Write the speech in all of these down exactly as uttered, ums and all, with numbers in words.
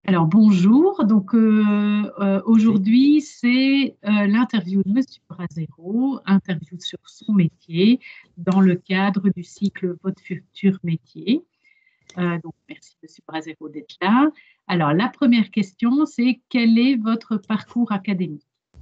Alors bonjour, donc euh, euh, aujourd'hui c'est euh, l'interview de Monsieur Brasero, interview sur son métier dans le cadre du cycle Votre futur métier. Euh, donc merci Monsieur Brasero d'être là. Alors la première question c'est quel est votre parcours académique?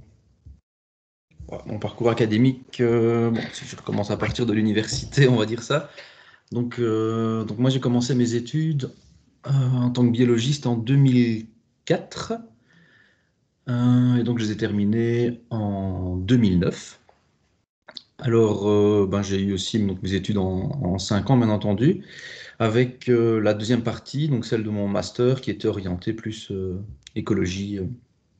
Ouais, mon parcours académique, euh, bon, si je commence à partir de l'université, on va dire ça. Donc, euh, donc moi j'ai commencé mes études euh, en tant que biologiste en deux mille quatre euh, et donc je les ai terminées en deux mille neuf. Alors euh, ben, j'ai eu aussi donc, mes études en, en cinq ans bien entendu, avec euh, la deuxième partie, donc celle de mon master qui était orientée plus euh, écologie. euh,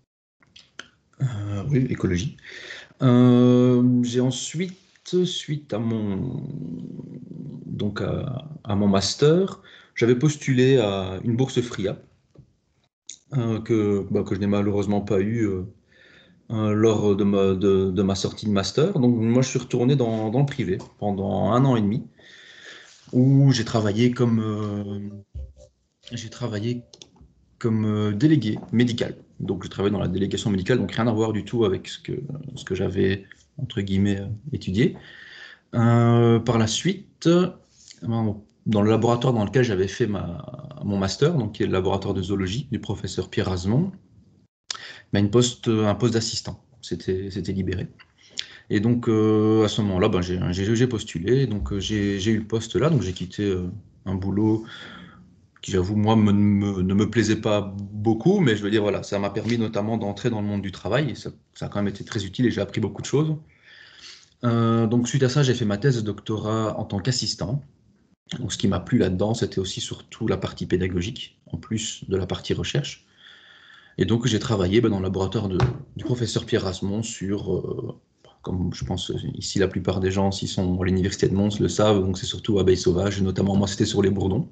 euh, oui, écologie. Euh, j'ai ensuite, suite à mon, donc à, à mon master, j'avais postulé à une bourse FRIA euh, que, bah, que je n'ai malheureusement pas eu euh, euh, lors de ma, de, de ma sortie de master. Donc moi, je suis retourné dans, dans le privé pendant un an et demi où j'ai travaillé comme, euh, j'ai travaillé comme euh, délégué médical. Donc je travaillais dans la délégation médicale, donc rien à voir du tout avec ce que, ce que j'avais, entre guillemets, euh, étudié. Euh, par la suite, euh, dans le laboratoire dans lequel j'avais fait ma, mon master, donc qui est le laboratoire de zoologie du professeur Pierre Razemont, ben, une poste, un poste d'assistant s'était s'était libéré. Et donc euh, à ce moment-là, ben, j'ai j'ai postulé, donc euh, j'ai j'ai eu le poste là, donc j'ai quitté euh, un boulot qui, j'avoue, moi, me- me- ne me plaisait pas beaucoup, mais je veux dire, voilà, ça m'a permis notamment d'entrer dans le monde du travail, et ça, ça a quand même été très utile et j'ai appris beaucoup de choses. Euh, donc suite à ça, j'ai fait ma thèse de doctorat en tant qu'assistant. Donc, ce qui m'a plu là-dedans, c'était aussi surtout la partie pédagogique, en plus de la partie recherche. Et donc, j'ai travaillé ben, dans le laboratoire de, du professeur Pierre Rasmont sur, euh, comme je pense ici la plupart des gens, s'ils sont à l'université de Mons, le savent, donc c'est surtout abeilles sauvages, et notamment moi, c'était sur les bourdons.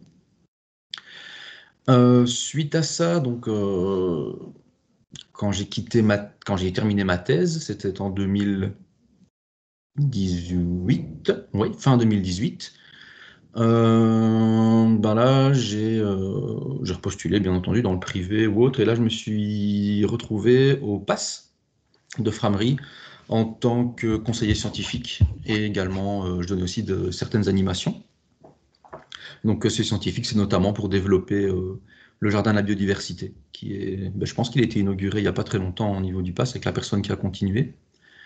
Euh, suite à ça, donc, euh, quand j'ai quitté ma, quand j'ai terminé ma thèse, c'était en deux mille dix-huit, oui, fin deux mille dix-huit. Euh, ben là, j'ai euh, j'ai repostulé, bien entendu, dans le privé ou autre, et là, je me suis retrouvé au P A S de Framery en tant que conseiller scientifique, et également, euh, je donnais aussi de certaines animations. Donc, euh, c'est scientifique, c'est notamment pour développer euh, le jardin de la biodiversité, qui est, ben, je pense qu'il a été inauguré il n'y a pas très longtemps au niveau du P A S, avec la personne qui a continué.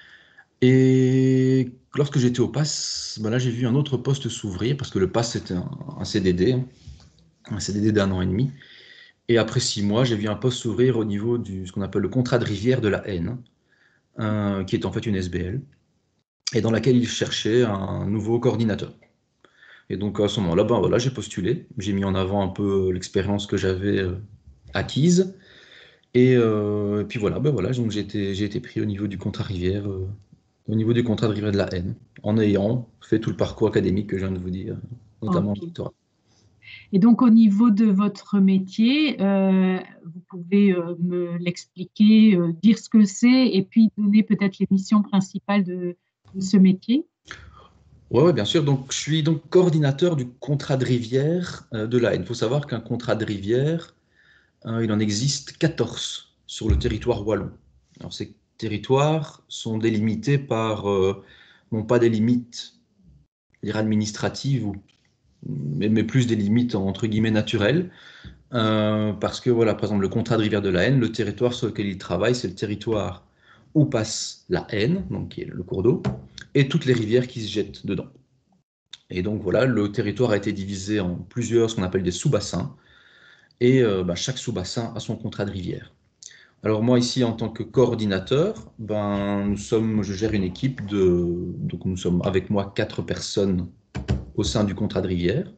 Et lorsque j'étais au P A S, ben là, j'ai vu un autre poste s'ouvrir, parce que le P A S, c'était un, un C D D, hein, un C D D d'un an et demi. Et après six mois, j'ai vu un poste s'ouvrir au niveau du ce qu'on appelle le contrat de rivière de la Haine, euh, qui est en fait une S B L, et dans laquelle il cherchait un nouveau coordinateur. Et donc à ce moment-là, ben voilà, j'ai postulé, j'ai mis en avant un peu l'expérience que j'avais euh, acquise, et, euh, et puis voilà, ben voilà, donc j'ai été, j'ai été pris au niveau du contrat rivière, euh, au niveau du contrat de rivière de la Haine, en ayant fait tout le parcours académique que je viens de vous dire, notamment le Ok. doctorat. Et donc au niveau de votre métier, euh, vous pouvez euh, me l'expliquer, euh, dire ce que c'est et puis donner peut-être les missions principales de, de ce métier? Ouais, ouais, bien sûr. Donc, je suis donc coordinateur du contrat de rivière euh, de la Haine. Il faut savoir qu'un contrat de rivière, euh, il en existe quatorze sur le territoire wallon. Alors, ces territoires sont délimités par, euh, non pas des limites, je dirais, administratives, ou, mais, mais plus des limites entre guillemets naturelles. Euh, parce que, voilà, par exemple, le contrat de rivière de la Haine, le territoire sur lequel il travaille, c'est le territoire où passe la Haine, donc qui est le cours d'eau, et toutes les rivières qui se jettent dedans. Et donc voilà, le territoire a été divisé en plusieurs, ce qu'on appelle des sous-bassins, et euh, bah, chaque sous-bassin a son contrat de rivière. Alors moi ici en tant que coordinateur, ben nous sommes, je gère une équipe de, donc nous sommes avec moi quatre personnes au sein du contrat de rivière.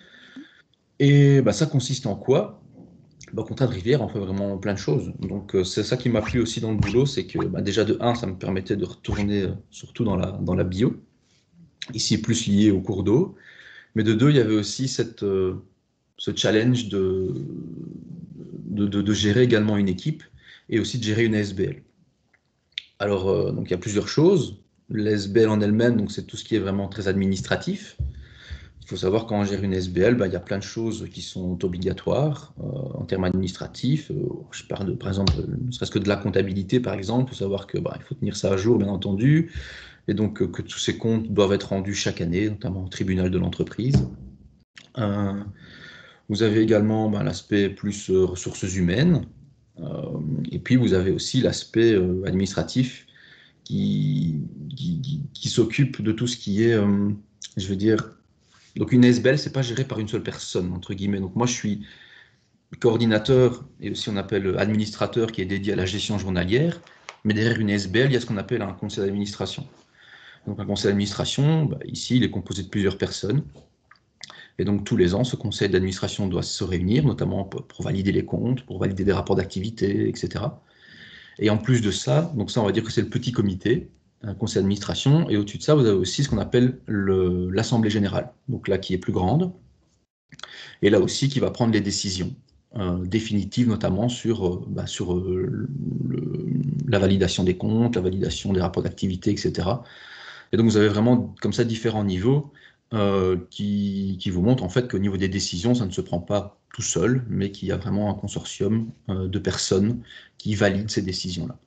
Et bah, ça consiste en quoi? Bah, contrat de rivière, on fait vraiment plein de choses. Donc euh, c'est ça qui m'a plu aussi dans le boulot, c'est que bah, déjà de un, ça me permettait de retourner euh, surtout dans la, dans la bio, ici plus lié au cours d'eau. Mais de deux, il y avait aussi cette, euh, ce challenge de, de, de- de gérer également une équipe et aussi de gérer une A S B L. Alors, euh, donc il y a plusieurs choses. L'A S B L en elle-même, donc c'est tout ce qui est vraiment très administratif. Il faut savoir quand on gère une S B L, ben, il y a plein de choses qui sont obligatoires euh, en termes administratifs. Euh, je parle de, par exemple, ne serait-ce que de la comptabilité, par exemple. Il faut savoir que ben, il faut tenir ça à jour, bien entendu, et donc euh, que tous ces comptes doivent être rendus chaque année, notamment au tribunal de l'entreprise. Euh, vous avez également ben, l'aspect plus euh, ressources humaines, euh, et puis vous avez aussi l'aspect euh, administratif qui, qui, qui, qui s'occupe de tout ce qui est, euh, je veux dire, donc une S B L, c'est pas géré par une seule personne, entre guillemets. Donc moi, je suis coordinateur et aussi on appelle administrateur qui est dédié à la gestion journalière. Mais derrière une S B L, il y a ce qu'on appelle un conseil d'administration. Donc un conseil d'administration, bah, ici, il est composé de plusieurs personnes. Et donc tous les ans, ce conseil d'administration doit se réunir, notamment pour, pour valider les comptes, pour valider des rapports d'activité, et cetera. Et en plus de ça, donc ça, on va dire que c'est le petit comité, un conseil d'administration. Et au-dessus de ça, vous avez aussi ce qu'on appelle l'Assemblée générale, donc là qui est plus grande, et là aussi qui va prendre les décisions euh, définitives, notamment sur, euh, bah, sur euh, le, la validation des comptes, la validation des rapports d'activité, et cetera. Et donc vous avez vraiment comme ça différents niveaux euh, qui, qui vous montrent en fait qu'au niveau des décisions, ça ne se prend pas tout seul, mais qu'il y a vraiment un consortium euh, de personnes qui valident ces décisions-là.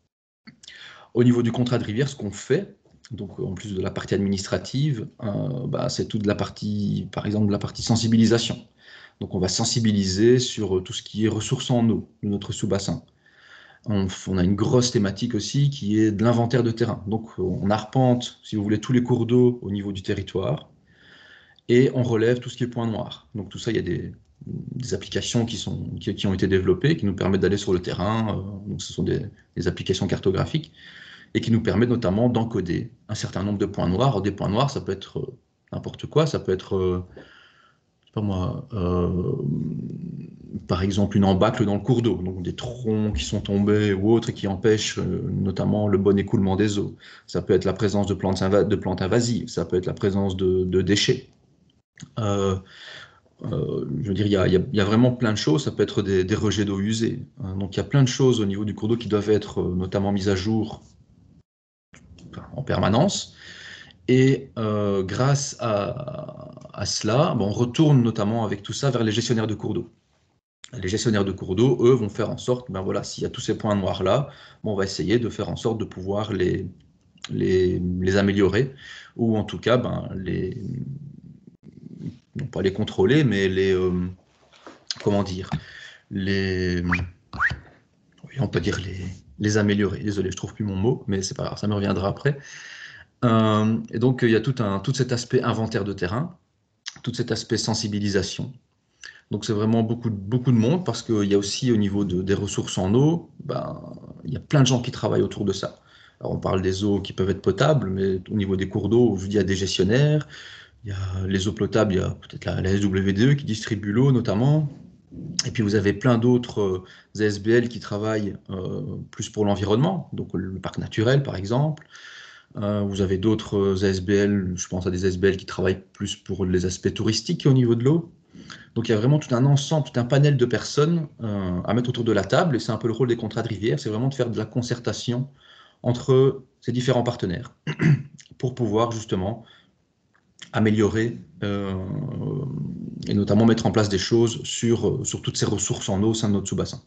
Au niveau du contrat de rivière, ce qu'on fait, donc en plus de la partie administrative, euh, bah, c'est toute la partie, par exemple, la partie sensibilisation. Donc on va sensibiliser sur tout ce qui est ressources en eau de notre sous-bassin. On, on a une grosse thématique aussi qui est de l'inventaire de terrain. Donc on arpente, si vous voulez, tous les cours d'eau au niveau du territoire et on relève tout ce qui est point noir. Donc tout ça, il y a des, des applications qui, sont, qui, qui ont été développées, qui nous permettent d'aller sur le terrain. Euh, donc ce sont des, des applications cartographiques et qui nous permettent notamment d'encoder un certain nombre de points noirs. Alors, des points noirs, ça peut être euh, n'importe quoi, ça peut être... Euh, pas moi, euh, par exemple une embâcle dans le cours d'eau, donc des troncs qui sont tombés ou autres et qui empêchent euh, notamment le bon écoulement des eaux. Ça peut être la présence de plantes, de plantes invasives, ça peut être la présence de, de déchets. Euh, euh, je veux dire, il y, a, il y a vraiment plein de choses, ça peut être des, des rejets d'eau usée. Hein. Donc il y a plein de choses au niveau du cours d'eau qui doivent être euh, notamment mises à jour en permanence. Et euh, grâce à, à cela, bon, on retourne notamment avec tout ça vers les gestionnaires de cours d'eau. Les gestionnaires de cours d'eau, eux, vont faire en sorte, ben voilà, s'il y a tous ces points noirs-là, bon, on va essayer de faire en sorte de pouvoir les, les, les améliorer, ou en tout cas, ben, les, non pas les contrôler, mais les, euh, comment dire, les, oui, on peut dire les, les améliorer. Désolé, je trouve plus mon mot, mais c'est pas grave, ça me reviendra après. Euh, et donc, il y a tout, un, tout cet aspect inventaire de terrain, tout cet aspect sensibilisation. Donc c'est vraiment beaucoup, beaucoup de monde parce qu'il y a aussi au niveau de, des ressources en eau, ben, il y a plein de gens qui travaillent autour de ça. Alors on parle des eaux qui peuvent être potables, mais au niveau des cours d'eau, je vous dis, il y a des gestionnaires, il y a les eaux potables, il y a peut-être la, la S W D E qui distribue l'eau notamment, et puis vous avez plein d'autres euh, S B L qui travaillent euh, plus pour l'environnement, donc le parc naturel par exemple. Euh, vous avez d'autres S B L, je pense à des S B L qui travaillent plus pour les aspects touristiques au niveau de l'eau. Donc il y a vraiment tout un ensemble, tout un panel de personnes euh, à mettre autour de la table, et c'est un peu le rôle des contrats de rivière, c'est vraiment de faire de la concertation entre ces différents partenaires pour pouvoir justement améliorer euh, et notamment mettre en place des choses sur, sur toutes ces ressources en eau au sein de notre sous-bassin.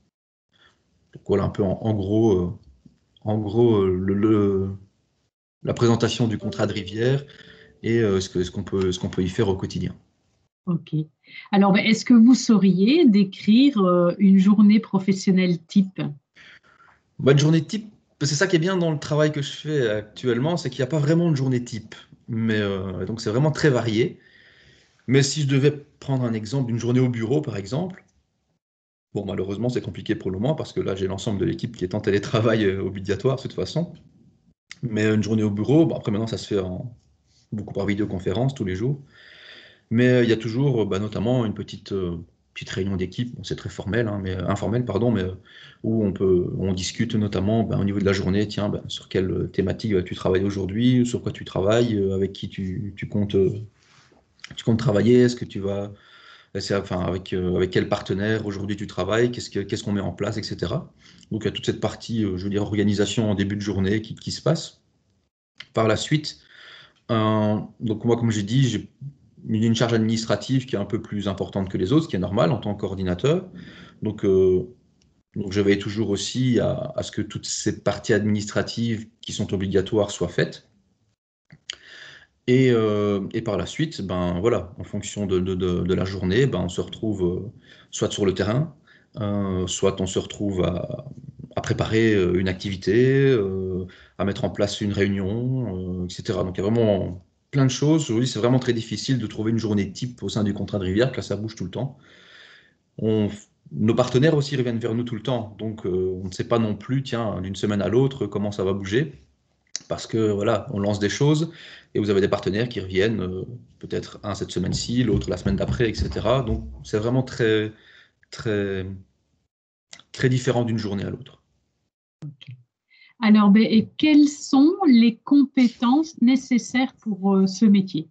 Donc voilà un peu en, en gros, euh, en gros le, le, la présentation du contrat de rivière et euh, ce que, ce qu'on peut, ce qu'on peut y faire au quotidien. Ok. Alors, ben, est-ce que vous sauriez décrire euh, une journée professionnelle type? Bah, une journée type, c'est ça qui est bien dans le travail que je fais actuellement, c'est qu'il n'y a pas vraiment de journée type. Mais euh, donc c'est vraiment très varié. Mais si je devais prendre un exemple d'une journée au bureau, par exemple, bon, malheureusement, c'est compliqué pour le moment parce que là, j'ai l'ensemble de l'équipe qui est en télétravail euh, obligatoire de toute façon. Mais une journée au bureau, bon, après maintenant, ça se fait en, beaucoup par vidéoconférence tous les jours. Mais euh, il y a toujours, euh, bah, notamment, une petite, euh, petite réunion d'équipe. Bon, c'est très formel, hein, mais, informel, pardon, mais euh, où on peut, on discute notamment bah, au niveau de la journée. Tiens, bah, sur quelle euh, thématique vas-tu travailler aujourd'hui, sur quoi tu travailles, euh, avec qui tu, tu comptes, euh, tu comptes travailler, est-ce que tu vas, c'est, enfin, avec, euh, avec quel partenaire aujourd'hui tu travailles, qu'est-ce que, qu'est-ce qu'on met en place, et cetera. Donc il y a toute cette partie, euh, je veux dire, organisation en début de journée qui, qui se passe. Par la suite, euh, donc moi, comme j'ai dit, j'ai une charge administrative qui est un peu plus importante que les autres, ce qui est normal en tant que coordinateur. Donc, euh, donc je veille toujours aussi à, à ce que toutes ces parties administratives qui sont obligatoires soient faites. Et, euh, et par la suite, ben voilà, en fonction de, de, de, de la journée, ben on se retrouve euh, soit sur le terrain, euh, soit on se retrouve à, à préparer euh, une activité, euh, à mettre en place une réunion, euh, et cetera. Donc il y a vraiment plein de choses. Aujourd'hui, c'est vraiment très difficile de trouver une journée type au sein du contrat de rivière, car ça bouge tout le temps. On, nos partenaires aussi reviennent vers nous tout le temps, donc euh, on ne sait pas non plus, tiens, d'une semaine à l'autre, comment ça va bouger. Parce que voilà, on lance des choses et vous avez des partenaires qui reviennent, euh, peut-être un cette semaine-ci, l'autre la semaine d'après, et cetera. Donc c'est vraiment très, très, très différent d'une journée à l'autre. Alors, ben, et quelles sont les compétences nécessaires pour euh, ce métier?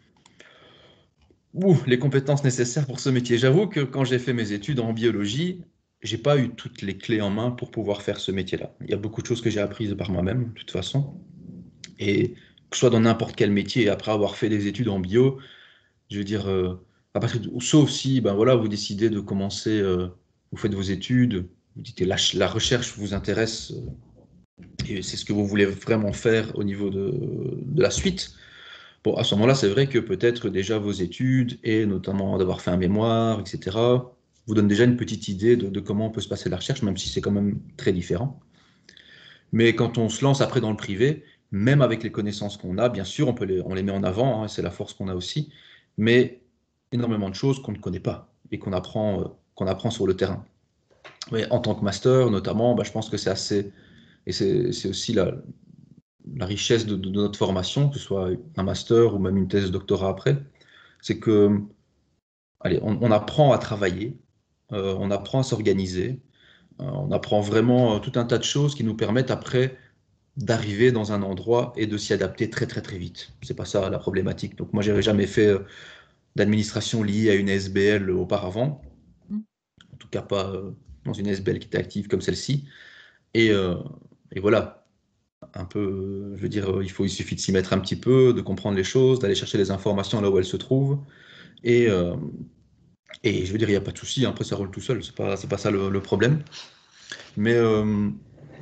Ouh, les compétences nécessaires pour ce métier. J'avoue que quand j'ai fait mes études en biologie, j'ai pas eu toutes les clés en main pour pouvoir faire ce métier-là. Il y a beaucoup de choses que j'ai apprises par moi-même, de toute façon. Et que ce soit dans n'importe quel métier, après avoir fait des études en bio, je veux dire, euh, à partir de- sauf si ben voilà, vous décidez de commencer, euh, vous faites vos études, vous dites que la, la recherche vous intéresse euh, et c'est ce que vous voulez vraiment faire au niveau de, de la suite. Bon, à ce moment-là, c'est vrai que peut-être déjà vos études et notamment d'avoir fait un mémoire, et cetera, vous donne déjà une petite idée de, de comment peut se passer la recherche, même si c'est quand même très différent. Mais quand on se lance après dans le privé, même avec les connaissances qu'on a, bien sûr, on peut les, on les met en avant, hein, c'est la force qu'on a aussi, mais énormément de choses qu'on ne connaît pas et qu'on apprend, euh, qu'on apprend sur le terrain. Mais en tant que master, notamment, bah, je pense que c'est assez, et c'est c'est aussi la, la richesse de, de- de notre formation, que ce soit un master ou même une thèse de doctorat après, c'est que, allez, on, on apprend à travailler, euh, on apprend à s'organiser, euh, on apprend vraiment euh, tout un tas de choses qui nous permettent après d'arriver dans un endroit et de s'y adapter très très très vite. C'est pas ça la problématique. Donc moi, j'avais jamais fait euh, d'administration liée à une S B L auparavant, en tout cas pas euh, dans une S B L qui était active comme celle-ci. Et, euh, et voilà, un peu, euh, je veux dire, euh, il faut, il suffit de s'y mettre un petit peu, de comprendre les choses, d'aller chercher les informations là où elles se trouvent. Et, euh, et je veux dire, il n'y a pas de souci, après ça roule tout seul, c'est pas, c'est pas ça le, le problème. Mais, euh,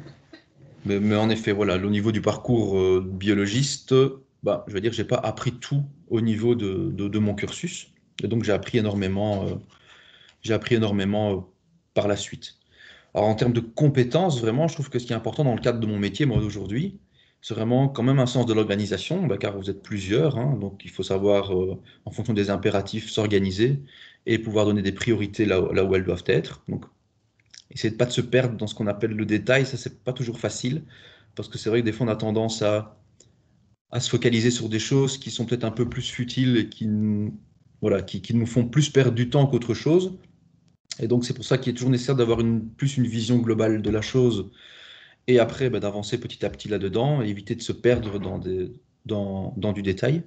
mais, mais en effet, voilà, au niveau du parcours euh, biologiste, bah, je veux dire, j'ai pas appris tout au niveau de, de, de mon cursus. Et donc j'ai appris énormément, euh, j'ai appris énormément euh, par la suite. Alors en termes de compétences, vraiment, je trouve que ce qui est important dans le cadre de mon métier, moi d'aujourd'hui, c'est vraiment quand même un sens de l'organisation, bah, car vous êtes plusieurs, hein, donc il faut savoir, euh, en fonction des impératifs, s'organiser et pouvoir donner des priorités là, là où elles doivent être. Donc essayer de pas de se perdre dans ce qu'on appelle le détail, ça c'est pas toujours facile, parce que c'est vrai que des fois on a tendance à, à se focaliser sur des choses qui sont peut-être un peu plus futiles et qui, n- voilà, qui, qui nous font plus perdre du temps qu'autre chose. Et donc c'est pour ça qu'il est toujours nécessaire d'avoir une, plus une vision globale de la chose et après bah, d'avancer petit à petit là-dedans et éviter de se perdre dans, des, dans, dans du détail.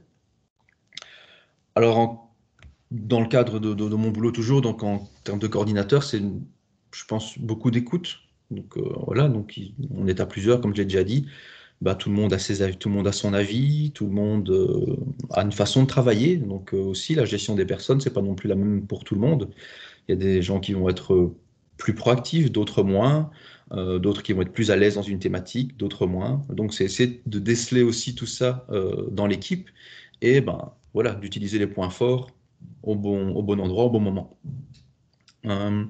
Alors en- dans le cadre de, de- de mon boulot toujours, donc en termes de coordinateur, c'est une- je pense beaucoup d'écoute. Donc euh, voilà, donc il- on est à plusieurs, comme j'ai déjà dit. Bah, tout le monde a ses avis, tout le monde a son avis, tout le monde euh, a une façon de travailler. Donc euh, aussi la gestion des personnes, c'est pas non plus la même pour tout le monde. Il y a des gens qui vont être euh, plus proactifs, d'autres moins, euh, d'autres qui vont être plus à l'aise dans une thématique, d'autres moins. Donc c'est essayer de déceler aussi tout ça euh, dans l'équipe et ben voilà, d'utiliser les points forts au bon, au bon endroit, au bon moment. Euh,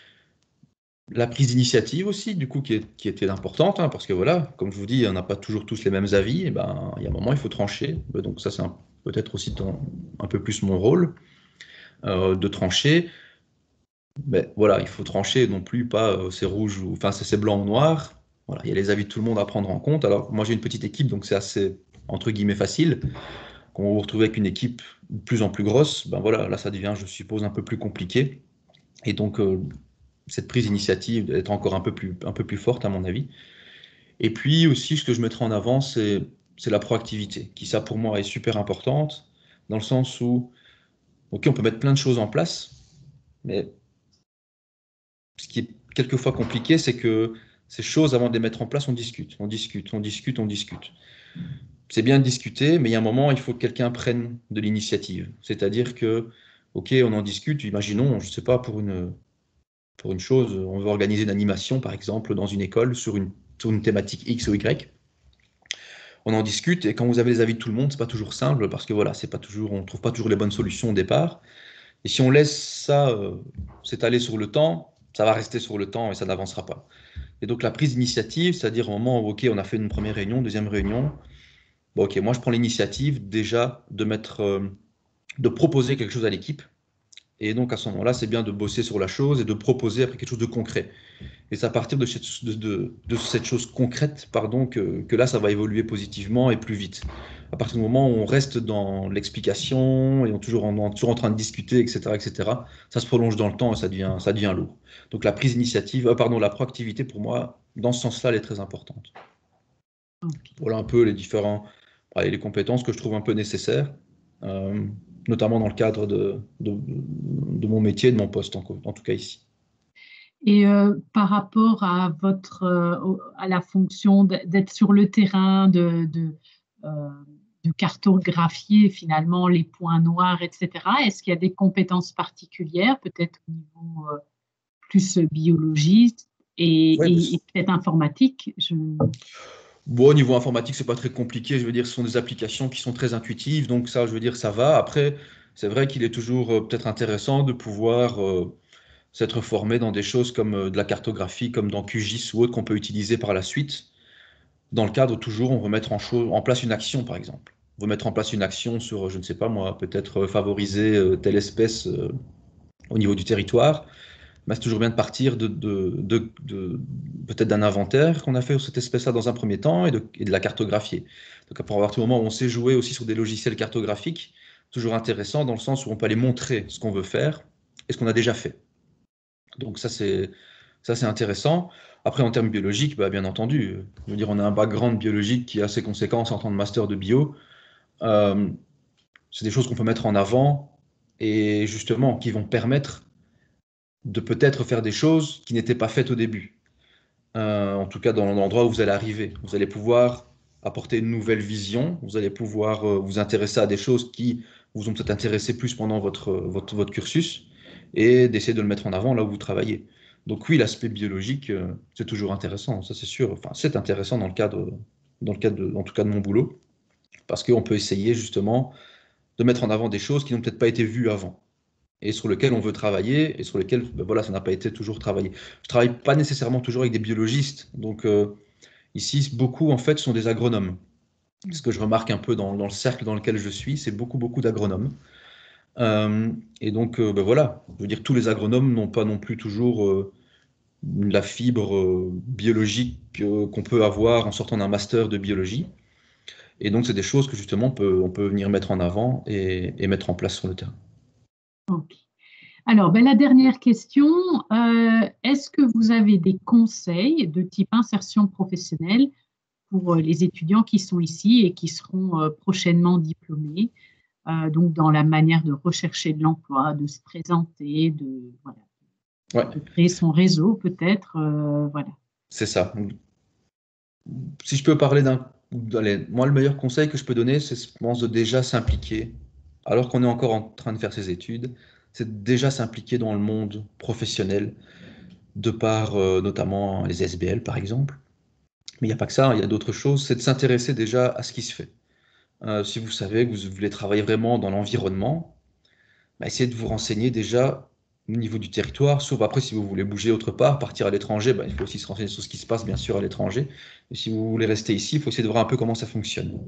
la prise d'initiative aussi, du coup, qui, est, qui était importante, hein, parce que voilà, comme je vous dis, on n'a pas toujours tous les mêmes avis, et ben, il y a un moment, il faut trancher. Donc ça, c'est un- peut-être aussi dans- un peu plus mon rôle, euh, de trancher. Mais voilà, il faut trancher non plus, pas euh, c'est rouge, ou enfin c'est c'est blanc ou noir. Voilà, il y a les avis de tout le monde à prendre en compte. Alors moi, j'ai une petite équipe, donc c'est assez, entre guillemets, facile. Quand vous vous retrouvez avec une équipe de plus en plus grosse, ben voilà, là, ça devient, je suppose, un peu plus compliqué. Et donc, euh, cette prise d'initiative doit être encore un peu plus, un peu plus forte, à mon avis. Et puis aussi, ce que je mettrai en avant, c'est c'est la proactivité, qui, ça, pour moi, est super importante, dans le sens où, OK, on peut mettre plein de choses en place, mais ce qui est quelquefois compliqué, c'est que ces choses, avant de les mettre en place, on discute, on discute, on discute, on discute. c'est bien de discuter, mais il y a un moment, il faut que quelqu'un prenne de l'initiative. C'est-à-dire que, OK, on en discute, imaginons, je ne sais pas, pour une, pour une chose, on veut organiser une animation, par exemple, dans une école sur une, sur une thématique X ou Y. On en discute, et quand vous avez les avis de tout le monde, c'est pas toujours simple, parce que voilà, c'est pas toujours, on ne trouve pas toujours les bonnes solutions au départ. Et si on laisse ça euh, s'étaler sur le temps, ça va rester sur le temps et ça n'avancera pas. Et donc la prise d'initiative, c'est-à-dire au moment où, OK, on a fait une première réunion, deuxième réunion, bon, OK, moi je prends l'initiative déjà de mettre, euh, de proposer quelque chose à l'équipe. Et donc à ce moment-là, c'est bien de bosser sur la chose et de proposer après quelque chose de concret. Et c'est à partir de cette, de, de, de cette chose concrète, pardon, que, que là, ça va évoluer positivement et plus vite. À partir du moment où on reste dans l'explication et on est toujours en, toujours en train de discuter, et cetera, et cetera, ça se prolonge dans le temps et ça devient, ça devient lourd. Donc la prise d'initiative, euh, pardon, la proactivité, pour moi, dans ce sens-là, elle est très importante. Ok. Voilà un peu les différents, allez, les compétences que je trouve un peu nécessaires, euh, notamment dans le cadre de, de, de mon métier, de mon poste, en, en tout cas ici. Et euh, par rapport à votre, euh, au- à la fonction d- d'être sur le terrain, de, de, euh, de cartographier finalement les points noirs, et cetera, est-ce qu'il y a des compétences particulières, peut-être au niveau euh, plus biologiste et, Ouais, et- et peut-être informatique? Je... bon, au niveau informatique, c'est pas très compliqué. Je veux dire, ce sont des applications qui sont très intuitives, donc ça, je veux dire, ça va. Après, c'est vrai qu'il est toujours euh, peut-être intéressant de pouvoir euh, s'être formé dans des choses comme euh, de la cartographie, comme dans Q G I S ou autre qu'on peut utiliser par la suite. Dans le cadre, toujours, on veut mettre en, cho- en place une action, par exemple. On veut mettre en place une action sur, je ne sais pas moi, peut-être euh, favoriser euh, telle espèce euh, au niveau du territoire. Bah, c'est toujours bien de partir de, de, de, de- peut-être d'un inventaire qu'on a fait sur cette espèce-là dans un premier temps et de, et de la cartographier. Donc, à partir du moment où on sait jouer aussi sur des logiciels cartographiques, toujours intéressant dans le sens où on peut aller montrer ce qu'on veut faire et ce qu'on a déjà fait. Donc, ça, c'est ça, c'est intéressant. Après, en termes biologiques, bah, bien entendu, je veux dire, on a un background biologique qui a ses conséquences en tant que master de bio. Euh, c'est des choses qu'on peut mettre en avant et justement qui vont permettre de peut-être faire des choses qui n'étaient pas faites au début. Euh, en tout cas, dans l'endroit où vous allez arriver. Vous allez pouvoir apporter une nouvelle vision, vous allez pouvoir euh, vous intéresser à des choses qui vous ont peut-être intéressé plus pendant votre, votre, votre cursus et d'essayer de le mettre en avant là où vous travaillez. Donc oui, l'aspect biologique, euh, c'est toujours intéressant, ça c'est sûr. Enfin, c'est intéressant dans le cadre, dans le cadre de, en tout cas de mon boulot, parce qu'on peut essayer justement de mettre en avant des choses qui n'ont peut-être pas été vues avant et sur lequel on veut travailler et sur lequel ben voilà, ça n'a pas été toujours travaillé. Je travaille pas nécessairement toujours avec des biologistes, donc euh, ici beaucoup en fait sont des agronomes. Ce que je remarque un peu dans, dans le cercle dans lequel je suis, c'est beaucoup beaucoup d'agronomes. Euh, et donc euh, ben voilà, je veux dire tous les agronomes n'ont pas non plus toujours euh, la fibre euh, biologique euh, qu'on peut avoir en sortant d'un master de biologie. Et donc c'est des choses que justement on peut, on peut venir mettre en avant et, et mettre en place sur le terrain. Ok. Alors, ben, la dernière question, euh, est-ce que vous avez des conseils de type insertion professionnelle pour euh, les étudiants qui sont ici et qui seront euh, prochainement diplômés, euh, donc dans la manière de rechercher de l'emploi, de se présenter, de, voilà, Ouais, de créer son réseau peut-être, euh, voilà. c'est ça. Si je peux parler d'un... Allez, moi, le meilleur conseil que je peux donner, c'est, je pense, de déjà s'impliquer, alors qu'on est encore en train de faire ses études, c'est de déjà s'impliquer dans le monde professionnel, de par euh, notamment les S B L, par exemple. Mais il n'y a pas que ça, il y a d'autres choses, c'est de s'intéresser déjà à ce qui se fait. Euh, si vous savez que vous voulez travailler vraiment dans l'environnement, bah, essayez de vous renseigner déjà au niveau du territoire, sauf après si vous voulez bouger autre part, partir à l'étranger, bah, il faut aussi se renseigner sur ce qui se passe bien sûr à l'étranger. Et si vous voulez rester ici, il faut essayer de voir un peu comment ça fonctionne.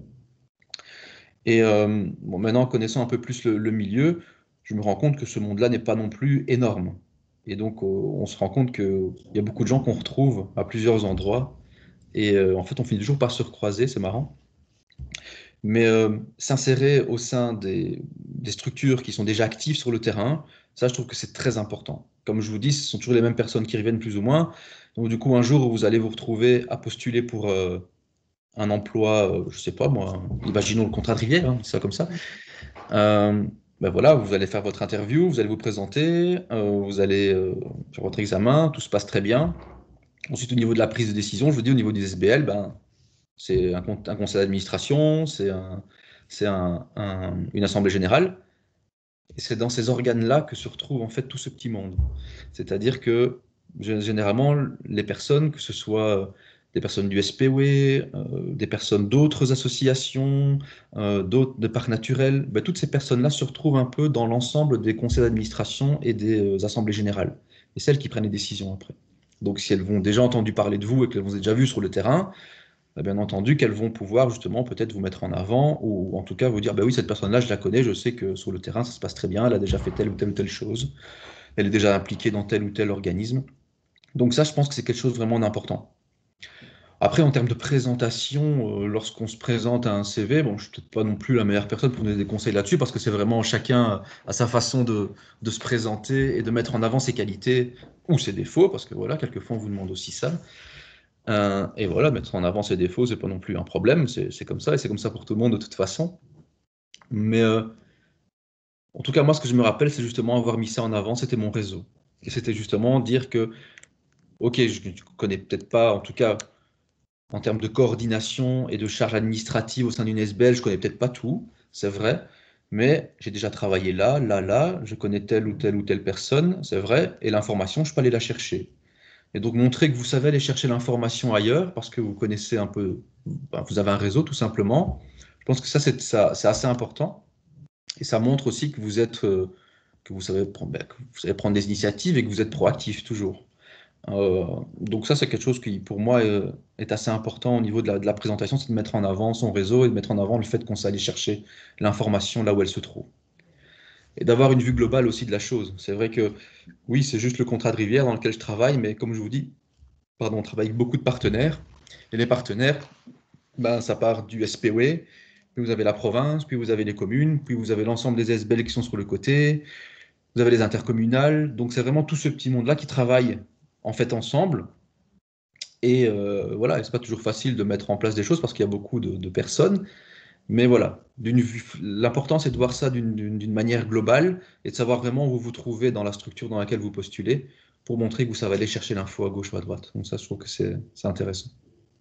Et euh, bon, maintenant, connaissant un peu plus le, le milieu, je me rends compte que ce monde-là n'est pas non plus énorme. Et donc, euh, on se rend compte qu'il y a beaucoup de gens qu'on retrouve à plusieurs endroits. Et euh, en fait, on finit toujours par se recroiser, c'est marrant. Mais euh, s'insérer au sein des, des structures qui sont déjà actives sur le terrain, ça, je trouve que c'est très important. Comme je vous dis, ce sont toujours les mêmes personnes qui reviennent plus ou moins. Donc, du coup, un jour, vous allez vous retrouver à postuler pour euh, un emploi, euh, je sais pas moi, imaginons le contrat de rivière, hein, ça comme ça. Euh, ben voilà, vous allez faire votre interview, vous allez vous présenter, euh, vous allez euh, faire votre examen, tout se passe très bien. Ensuite, au niveau de la prise de décision, je vous dis, au niveau des S B L, ben, C'est un, un conseil d'administration, c'est un, un, un, une assemblée générale. Et c'est dans ces organes-là que se retrouve en fait tout ce petit monde. C'est-à-dire que généralement, les personnes, que ce soit des personnes du S P W E, euh, des personnes d'autres associations, euh, d'autres de parcs naturels, ben, toutes ces personnes-là se retrouvent un peu dans l'ensemble des conseils d'administration et des euh, assemblées générales. Et celles qui prennent les décisions après. Donc si elles vont déjà entendu parler de vous et qu'elles vous avez déjà vu sur le terrain, bien entendu qu'elles vont pouvoir justement peut-être vous mettre en avant ou en tout cas vous dire bah oui, cette personne-là, je la connais, je sais que sur le terrain ça se passe très bien, elle a déjà fait telle ou telle ou telle chose, elle est déjà impliquée dans tel ou tel organisme. Donc ça, je pense que c'est quelque chose vraiment d'important. Après, en termes de présentation, euh, lorsqu'on se présente à un C V, bon, je suis peut-être pas non plus la meilleure personne pour donner des conseils là-dessus parce que c'est vraiment chacun à sa façon de, de se présenter et de mettre en avant ses qualités ou ses défauts, parce que voilà, quelquefois on vous demande aussi ça. Euh, et voilà, mettre en avant ses défauts, c'est pas non plus un problème, c'est comme ça, et c'est comme ça pour tout le monde de toute façon. Mais euh, en tout cas, moi, ce que je me rappelle, c'est justement avoir mis ça en avant, c'était mon réseau. Et c'était justement dire que, ok, je ne connais peut-être pas, en tout cas, en termes de coordination et de charge administrative au sein d'une S B L, je connais peut-être pas tout, c'est vrai, mais j'ai déjà travaillé là, là, là, je connais telle ou telle ou telle personne, c'est vrai, et l'information, je peux aller la chercher. Et donc montrer que vous savez aller chercher l'information ailleurs parce que vous connaissez un peu, ben, vous avez un réseau tout simplement. Je pense que ça, c'est ça, c'est assez important. Et ça montre aussi que vous êtes, euh, que vous savez prendre, ben, que vous savez prendre des initiatives et que vous êtes proactif toujours. Euh, donc ça, c'est quelque chose qui, pour moi, est, est assez important au niveau de la, de la présentation, c'est de mettre en avant son réseau et de mettre en avant le fait qu'on sait aller chercher l'information là où elle se trouve. Et d'avoir une vue globale aussi de la chose. C'est vrai que oui, c'est juste le contrat de rivière dans lequel je travaille, mais comme je vous dis, pardon, on travaille avec beaucoup de partenaires. Et les partenaires, ben, ça part du S P W E, puis vous avez la province, puis vous avez les communes, puis vous avez l'ensemble des S B L qui sont sur le côté, vous avez les intercommunales. Donc c'est vraiment tout ce petit monde-là qui travaille en fait ensemble. Et euh, voilà, c'est pas toujours facile de mettre en place des choses parce qu'il y a beaucoup de, de personnes. Mais voilà, l'important c'est de voir ça d'une manière globale et de savoir vraiment où vous vous trouvez dans la structure dans laquelle vous postulez pour montrer que vous savez aller chercher l'info à gauche ou à droite. Donc ça, je trouve que c'est intéressant.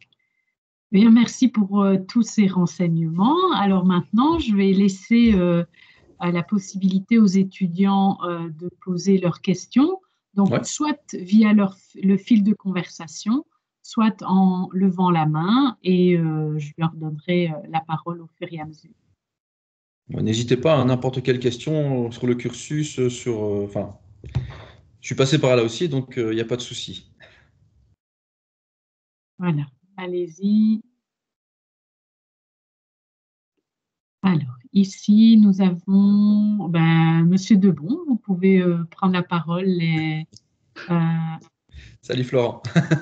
Bien, merci pour euh, tous ces renseignements. Alors maintenant, je vais laisser euh, la possibilité aux étudiants euh, de poser leurs questions, donc Ouais. soit via leur, le fil de conversation, soit en levant la main et euh, je leur donnerai euh, la parole au fur et à mesure. N'hésitez pas à n'importe quelle question sur le cursus, sur, euh, enfin, je suis passé par là aussi, donc il euh, n'y a pas de souci. Voilà, allez-y. Alors, ici, nous avons ben, Monsieur Debon. Vous pouvez euh, prendre la parole. Et, euh, Salut Florent.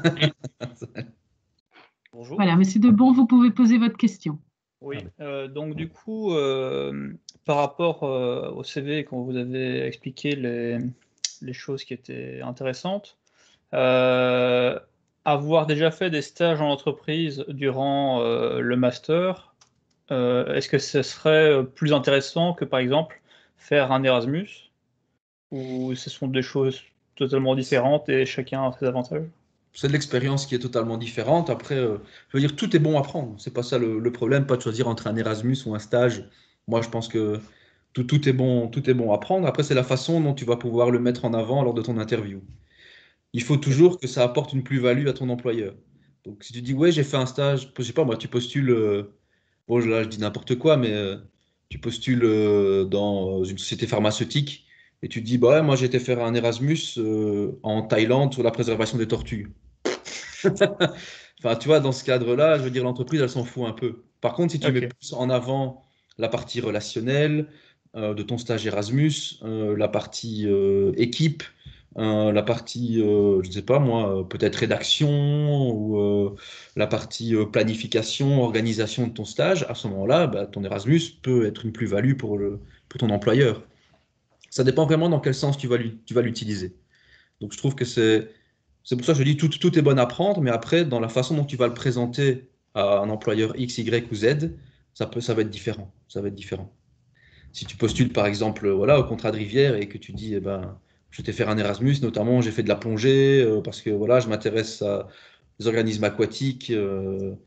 Bonjour. Voilà, Monsieur Debon, vous pouvez poser votre question. Oui, euh, donc du coup, euh, par rapport euh, au C V, quand vous avez expliqué les, les choses qui étaient intéressantes, euh, avoir déjà fait des stages en entreprise durant euh, le master, euh, est-ce que ce serait plus intéressant que par exemple faire un Erasmus, ou ce sont des choses totalement différentes et chacun a ses avantages? C'est de l'expérience qui est totalement différente. Après, euh, je veux dire, tout est bon à prendre. C'est pas ça le, le problème, pas de choisir entre un Erasmus ou un stage. Moi, je pense que tout, tout est bon, tout est bon à prendre. Après, c'est la façon dont tu vas pouvoir le mettre en avant lors de ton interview. Il faut toujours que ça apporte une plus-value à ton employeur. Donc, si tu dis, ouais, j'ai fait un stage, je sais pas, moi, tu postules, euh, bon, là, je dis n'importe quoi, mais euh, tu postules euh, dans une société pharmaceutique et tu te dis, bah ouais, moi, j'ai été faire un Erasmus euh, en Thaïlande sur la préservation des tortues. Enfin, tu vois, dans ce cadre-là, je veux dire, l'entreprise, elle s'en fout un peu. Par contre, si tu mets Ok. plus en avant la partie relationnelle euh, de ton stage Erasmus, euh, la partie euh, équipe, euh, la partie, euh, je ne sais pas moi, euh, peut-être rédaction ou euh, la partie euh, planification, organisation de ton stage, à ce moment-là, bah, ton Erasmus peut être une plus-value pour le, pour ton employeur. Ça dépend vraiment dans quel sens tu vas lui- tu vas l'utiliser. Donc, je trouve que c'est c'est pour ça que je dis tout, tout est bon à prendre, mais après, dans la façon dont tu vas le présenter à un employeur X, Y ou Z, ça peut, ça va être différent. Ça va être différent. Si tu postules par exemple, voilà, au contrat de rivière et que tu dis, eh ben, je vais te faire un Erasmus, notamment j'ai fait de la plongée euh, parce que voilà, je m'intéresse à les organismes aquatiques. euh,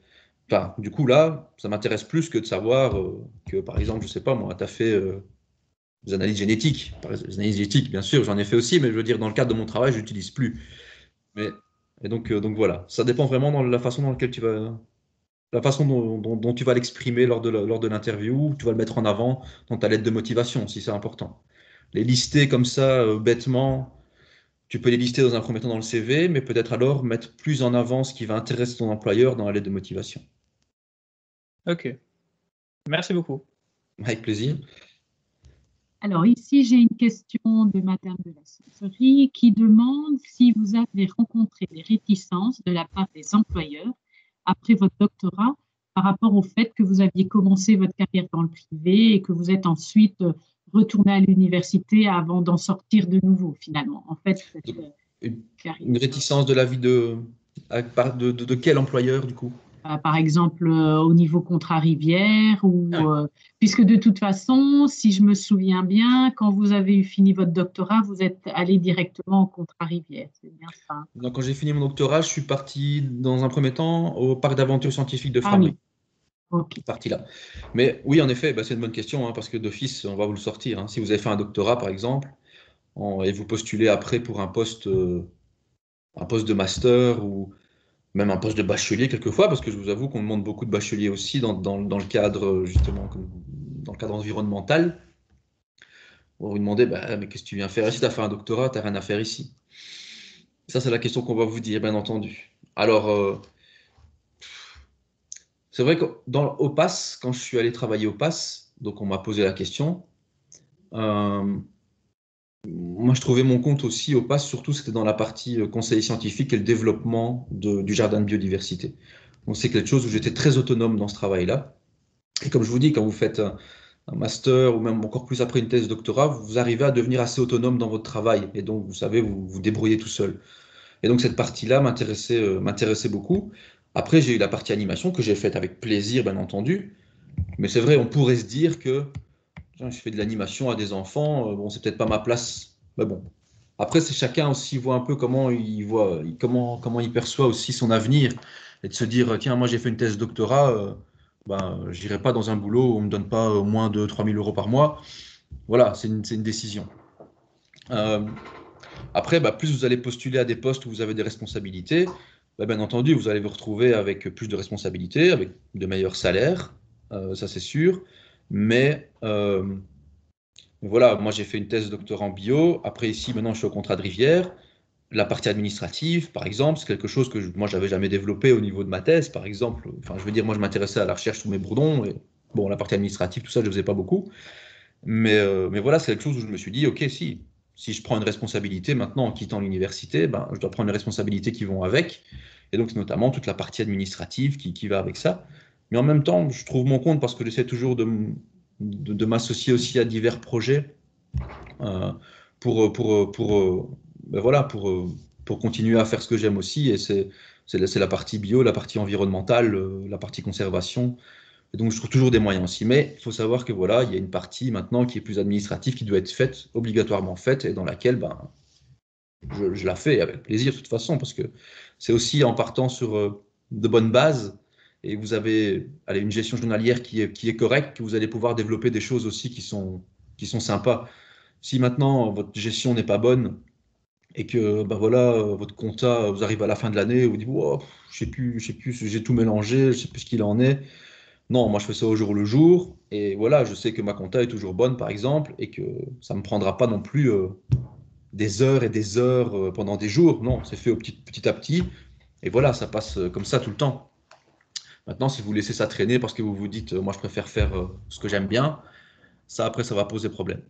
enfin, du coup, là, ça m'intéresse plus que de savoir euh, que, par exemple, je sais pas, moi, tu as fait euh, des analyses génétiques. Par exemple, les analyses génétiques, bien sûr, j'en ai fait aussi, mais je veux dire, dans le cadre de mon travail, je n'utilise plus. Mais, et donc, euh, donc voilà, ça dépend vraiment de la façon dans laquelle tu vas, la façon dont, dont- dont tu vas l'exprimer lors de la- lors de l'interview, tu vas le mettre en avant dans ta lettre de motivation, si c'est important. Les lister comme ça, euh, bêtement, tu peux les lister dans un premier temps dans le C V, mais peut-être alors mettre plus en avant ce qui va intéresser ton employeur dans la lettre de motivation. Ok, merci beaucoup. Avec plaisir. Alors ici, j'ai une question de Madame de la Saucerie qui demande si vous avez rencontré des réticences de la part des employeurs après votre doctorat par rapport au fait que vous aviez commencé votre carrière dans le privé et que vous êtes ensuite euh, retourné à l'université avant d'en sortir de nouveau finalement. En fait, cette Donc, euh, une, carrière. une réticence de l'avis de, à- par- de, de, de quel employeur, du coup? Euh, par exemple euh, au niveau contrat rivière Ah ou euh, puisque de toute façon, si je me souviens bien, quand vous avez eu fini votre doctorat, vous êtes allé directement au contrat rivière, c'est bien ça. Donc, quand j'ai fini mon doctorat, je suis parti dans un premier temps au parc d'aventure scientifique de Ah oui, Frameries. ok. Partie là. Mais oui, en effet, bah, c'est une bonne question, hein, parce que d'office, on va vous le sortir, hein. Si vous avez fait un doctorat, par exemple, en- et vous postulez après pour un poste, euh, un poste de master ou même un poste de bachelier quelquefois, parce que je vous avoue qu'on demande beaucoup de bacheliers aussi dans, dans- dans le cadre, justement, comme- dans le cadre environnemental. On va vous demander, bah, mais qu'est-ce que tu viens faire ici? Tu as fait un doctorat, tu n'as rien à faire ici. Ça, c'est la question qu'on va vous dire, bien entendu. Alors, euh, c'est vrai qu'au dans- au PASS, quand je suis allé travailler au PASS, donc on m'a posé la question. euh, Moi, je trouvais mon compte aussi au PASS, surtout c'était dans la partie euh, conseil scientifique et le développement de- du jardin de biodiversité. Donc, c'est quelque chose où j'étais très autonome dans ce travail-là. Et comme je vous dis, quand vous faites un, un master ou même encore plus après une thèse de doctorat, vous arrivez à devenir assez autonome dans votre travail. Et donc, vous savez, vous vous débrouillez tout seul. Et donc, cette partie-là m'intéressait euh, m'intéressait beaucoup. Après, j'ai eu la partie animation que j'ai faite avec plaisir, bien entendu. Mais c'est vrai, on pourrait se dire que tiens, je fais de l'animation à des enfants, euh, bon, c'est peut-être pas ma place. Mais bon. Après, c'est chacun aussi voit un peu comment il voit, il- comment, comment il perçoit aussi son avenir. Et de se dire, tiens, moi j'ai fait une thèse de doctorat, euh, ben, je n'irai pas dans un boulot où on ne me donne pas euh, moins de trois mille euros par mois. Voilà, c'est une, c'est une décision. Euh, Après, bah, plus vous allez postuler à des postes où vous avez des responsabilités, bah, bien entendu, vous allez vous retrouver avec plus de responsabilités, avec de meilleurs salaires, euh, ça c'est sûr. Mais euh, voilà, moi j'ai fait une thèse de doctorat en bio. Après, ici, maintenant, je suis au contrat de rivière. La partie administrative, par exemple, c'est quelque chose que je, moi, j'avais jamais développé au niveau de ma thèse, par exemple. Enfin, je veux dire, moi, je m'intéressais à la recherche sous mes bourdons. Et, bon, la partie administrative, tout ça, je ne faisais pas beaucoup. Mais, euh, mais voilà, c'est quelque chose où je me suis dit, OK, si, si je prends une responsabilité maintenant en quittant l'université, ben, je dois prendre les responsabilités qui vont avec. Et donc, notamment toute la partie administrative qui, qui va avec ça. Mais en même temps, je trouve mon compte parce que j'essaie toujours de, m- de, de m'associer aussi à divers projets euh, pour, pour, pour, euh, ben voilà, pour, euh, pour continuer à faire ce que j'aime aussi. Et c'est, c'est la, c'est la partie bio, la partie environnementale, euh, la partie conservation. Et donc, je trouve toujours des moyens aussi. Mais il faut savoir que voilà, il y a une partie maintenant qui est plus administrative, qui doit être faite, obligatoirement faite, et dans laquelle ben, je, je la fais avec plaisir de toute façon, parce que c'est aussi en partant sur euh, de bonnes bases, et vous avez allez, une gestion journalière qui est, qui est correcte, que vous allez pouvoir développer des choses aussi qui sont, qui sont sympas. Si maintenant votre gestion n'est pas bonne, et que ben voilà, euh, votre compta, vous arrivez à la fin de l'année, vous dites, wow, je sais plus, je sais plus, j'ai tout mélangé, je sais plus ce qu'il en est. Non, moi je fais ça au jour le jour et voilà, je sais que ma compta est toujours bonne par exemple et que ça me prendra pas non plus euh, des heures et des heures euh, pendant des jours. Non, c'est fait au petit, petit à petit et voilà, ça passe euh, comme ça tout le temps. Maintenant, si vous laissez ça traîner parce que vous vous dites, euh, moi je préfère faire euh, ce que j'aime bien, ça après ça va poser problème.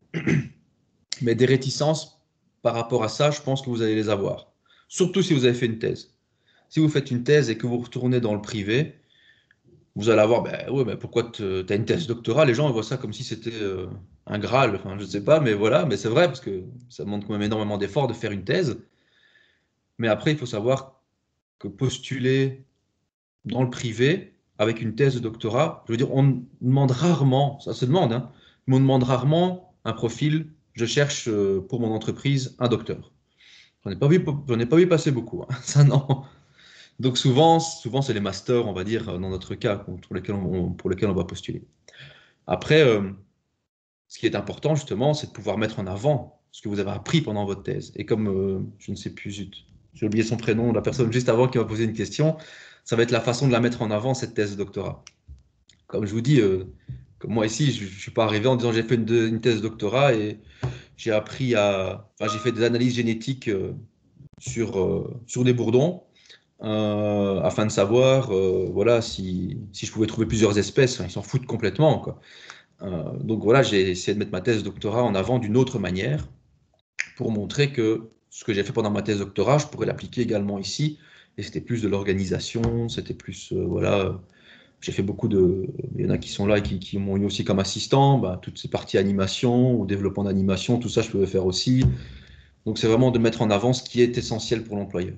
Mais des réticences par rapport à ça, je pense que vous allez les avoir. Surtout si vous avez fait une thèse. Si vous faites une thèse et que vous retournez dans le privé, vous allez avoir, ben ouais, mais pourquoi tu as une thèse doctorale? Les gens ils voient ça comme si c'était euh, un Graal. Enfin, je ne sais pas, mais voilà, mais c'est vrai parce que ça demande quand même énormément d'efforts de faire une thèse. Mais après, il faut savoir que postuler dans le privé avec une thèse de doctorat, je veux dire, on demande rarement, ça se demande, hein, mais on demande rarement un profil. Je cherche euh, pour mon entreprise un docteur. J'en ai pas vu, j'en ai pas vu passer beaucoup, hein. Ça non. Donc souvent, souvent c'est les masters, on va dire, dans notre cas, pour lesquels on, pour lesquels on va postuler. Après, euh, ce qui est important, justement, c'est de pouvoir mettre en avant ce que vous avez appris pendant votre thèse. Et comme, euh, je ne sais plus, zut, j'ai oublié son prénom, la personne juste avant qui m'a posé une question, ça va être la façon de la mettre en avant, cette thèse de doctorat. Comme je vous dis, euh, comme moi ici, je ne suis pas arrivé en disant j'ai fait une, de- une thèse de doctorat et j'ai appris à... Enfin, j'ai fait des analyses génétiques euh, sur, euh, sur des bourdons euh, afin de savoir euh, voilà, si, si je pouvais trouver plusieurs espèces. Enfin, ils s'en foutent complètement, quoi. Euh, donc voilà, j'ai essayé de mettre ma thèse de doctorat en avant d'une autre manière pour montrer que ce que j'ai fait pendant ma thèse de doctorat, je pourrais l'appliquer également ici. Et c'était plus de l'organisation, c'était plus, euh, voilà, euh, j'ai fait beaucoup de... Il y en a qui sont là et qui, qui m'ont eu aussi comme assistant, bah, toutes ces parties animation ou développement d'animation, tout ça, je pouvais faire aussi. Donc c'est vraiment de mettre en avant ce qui est essentiel pour l'employeur.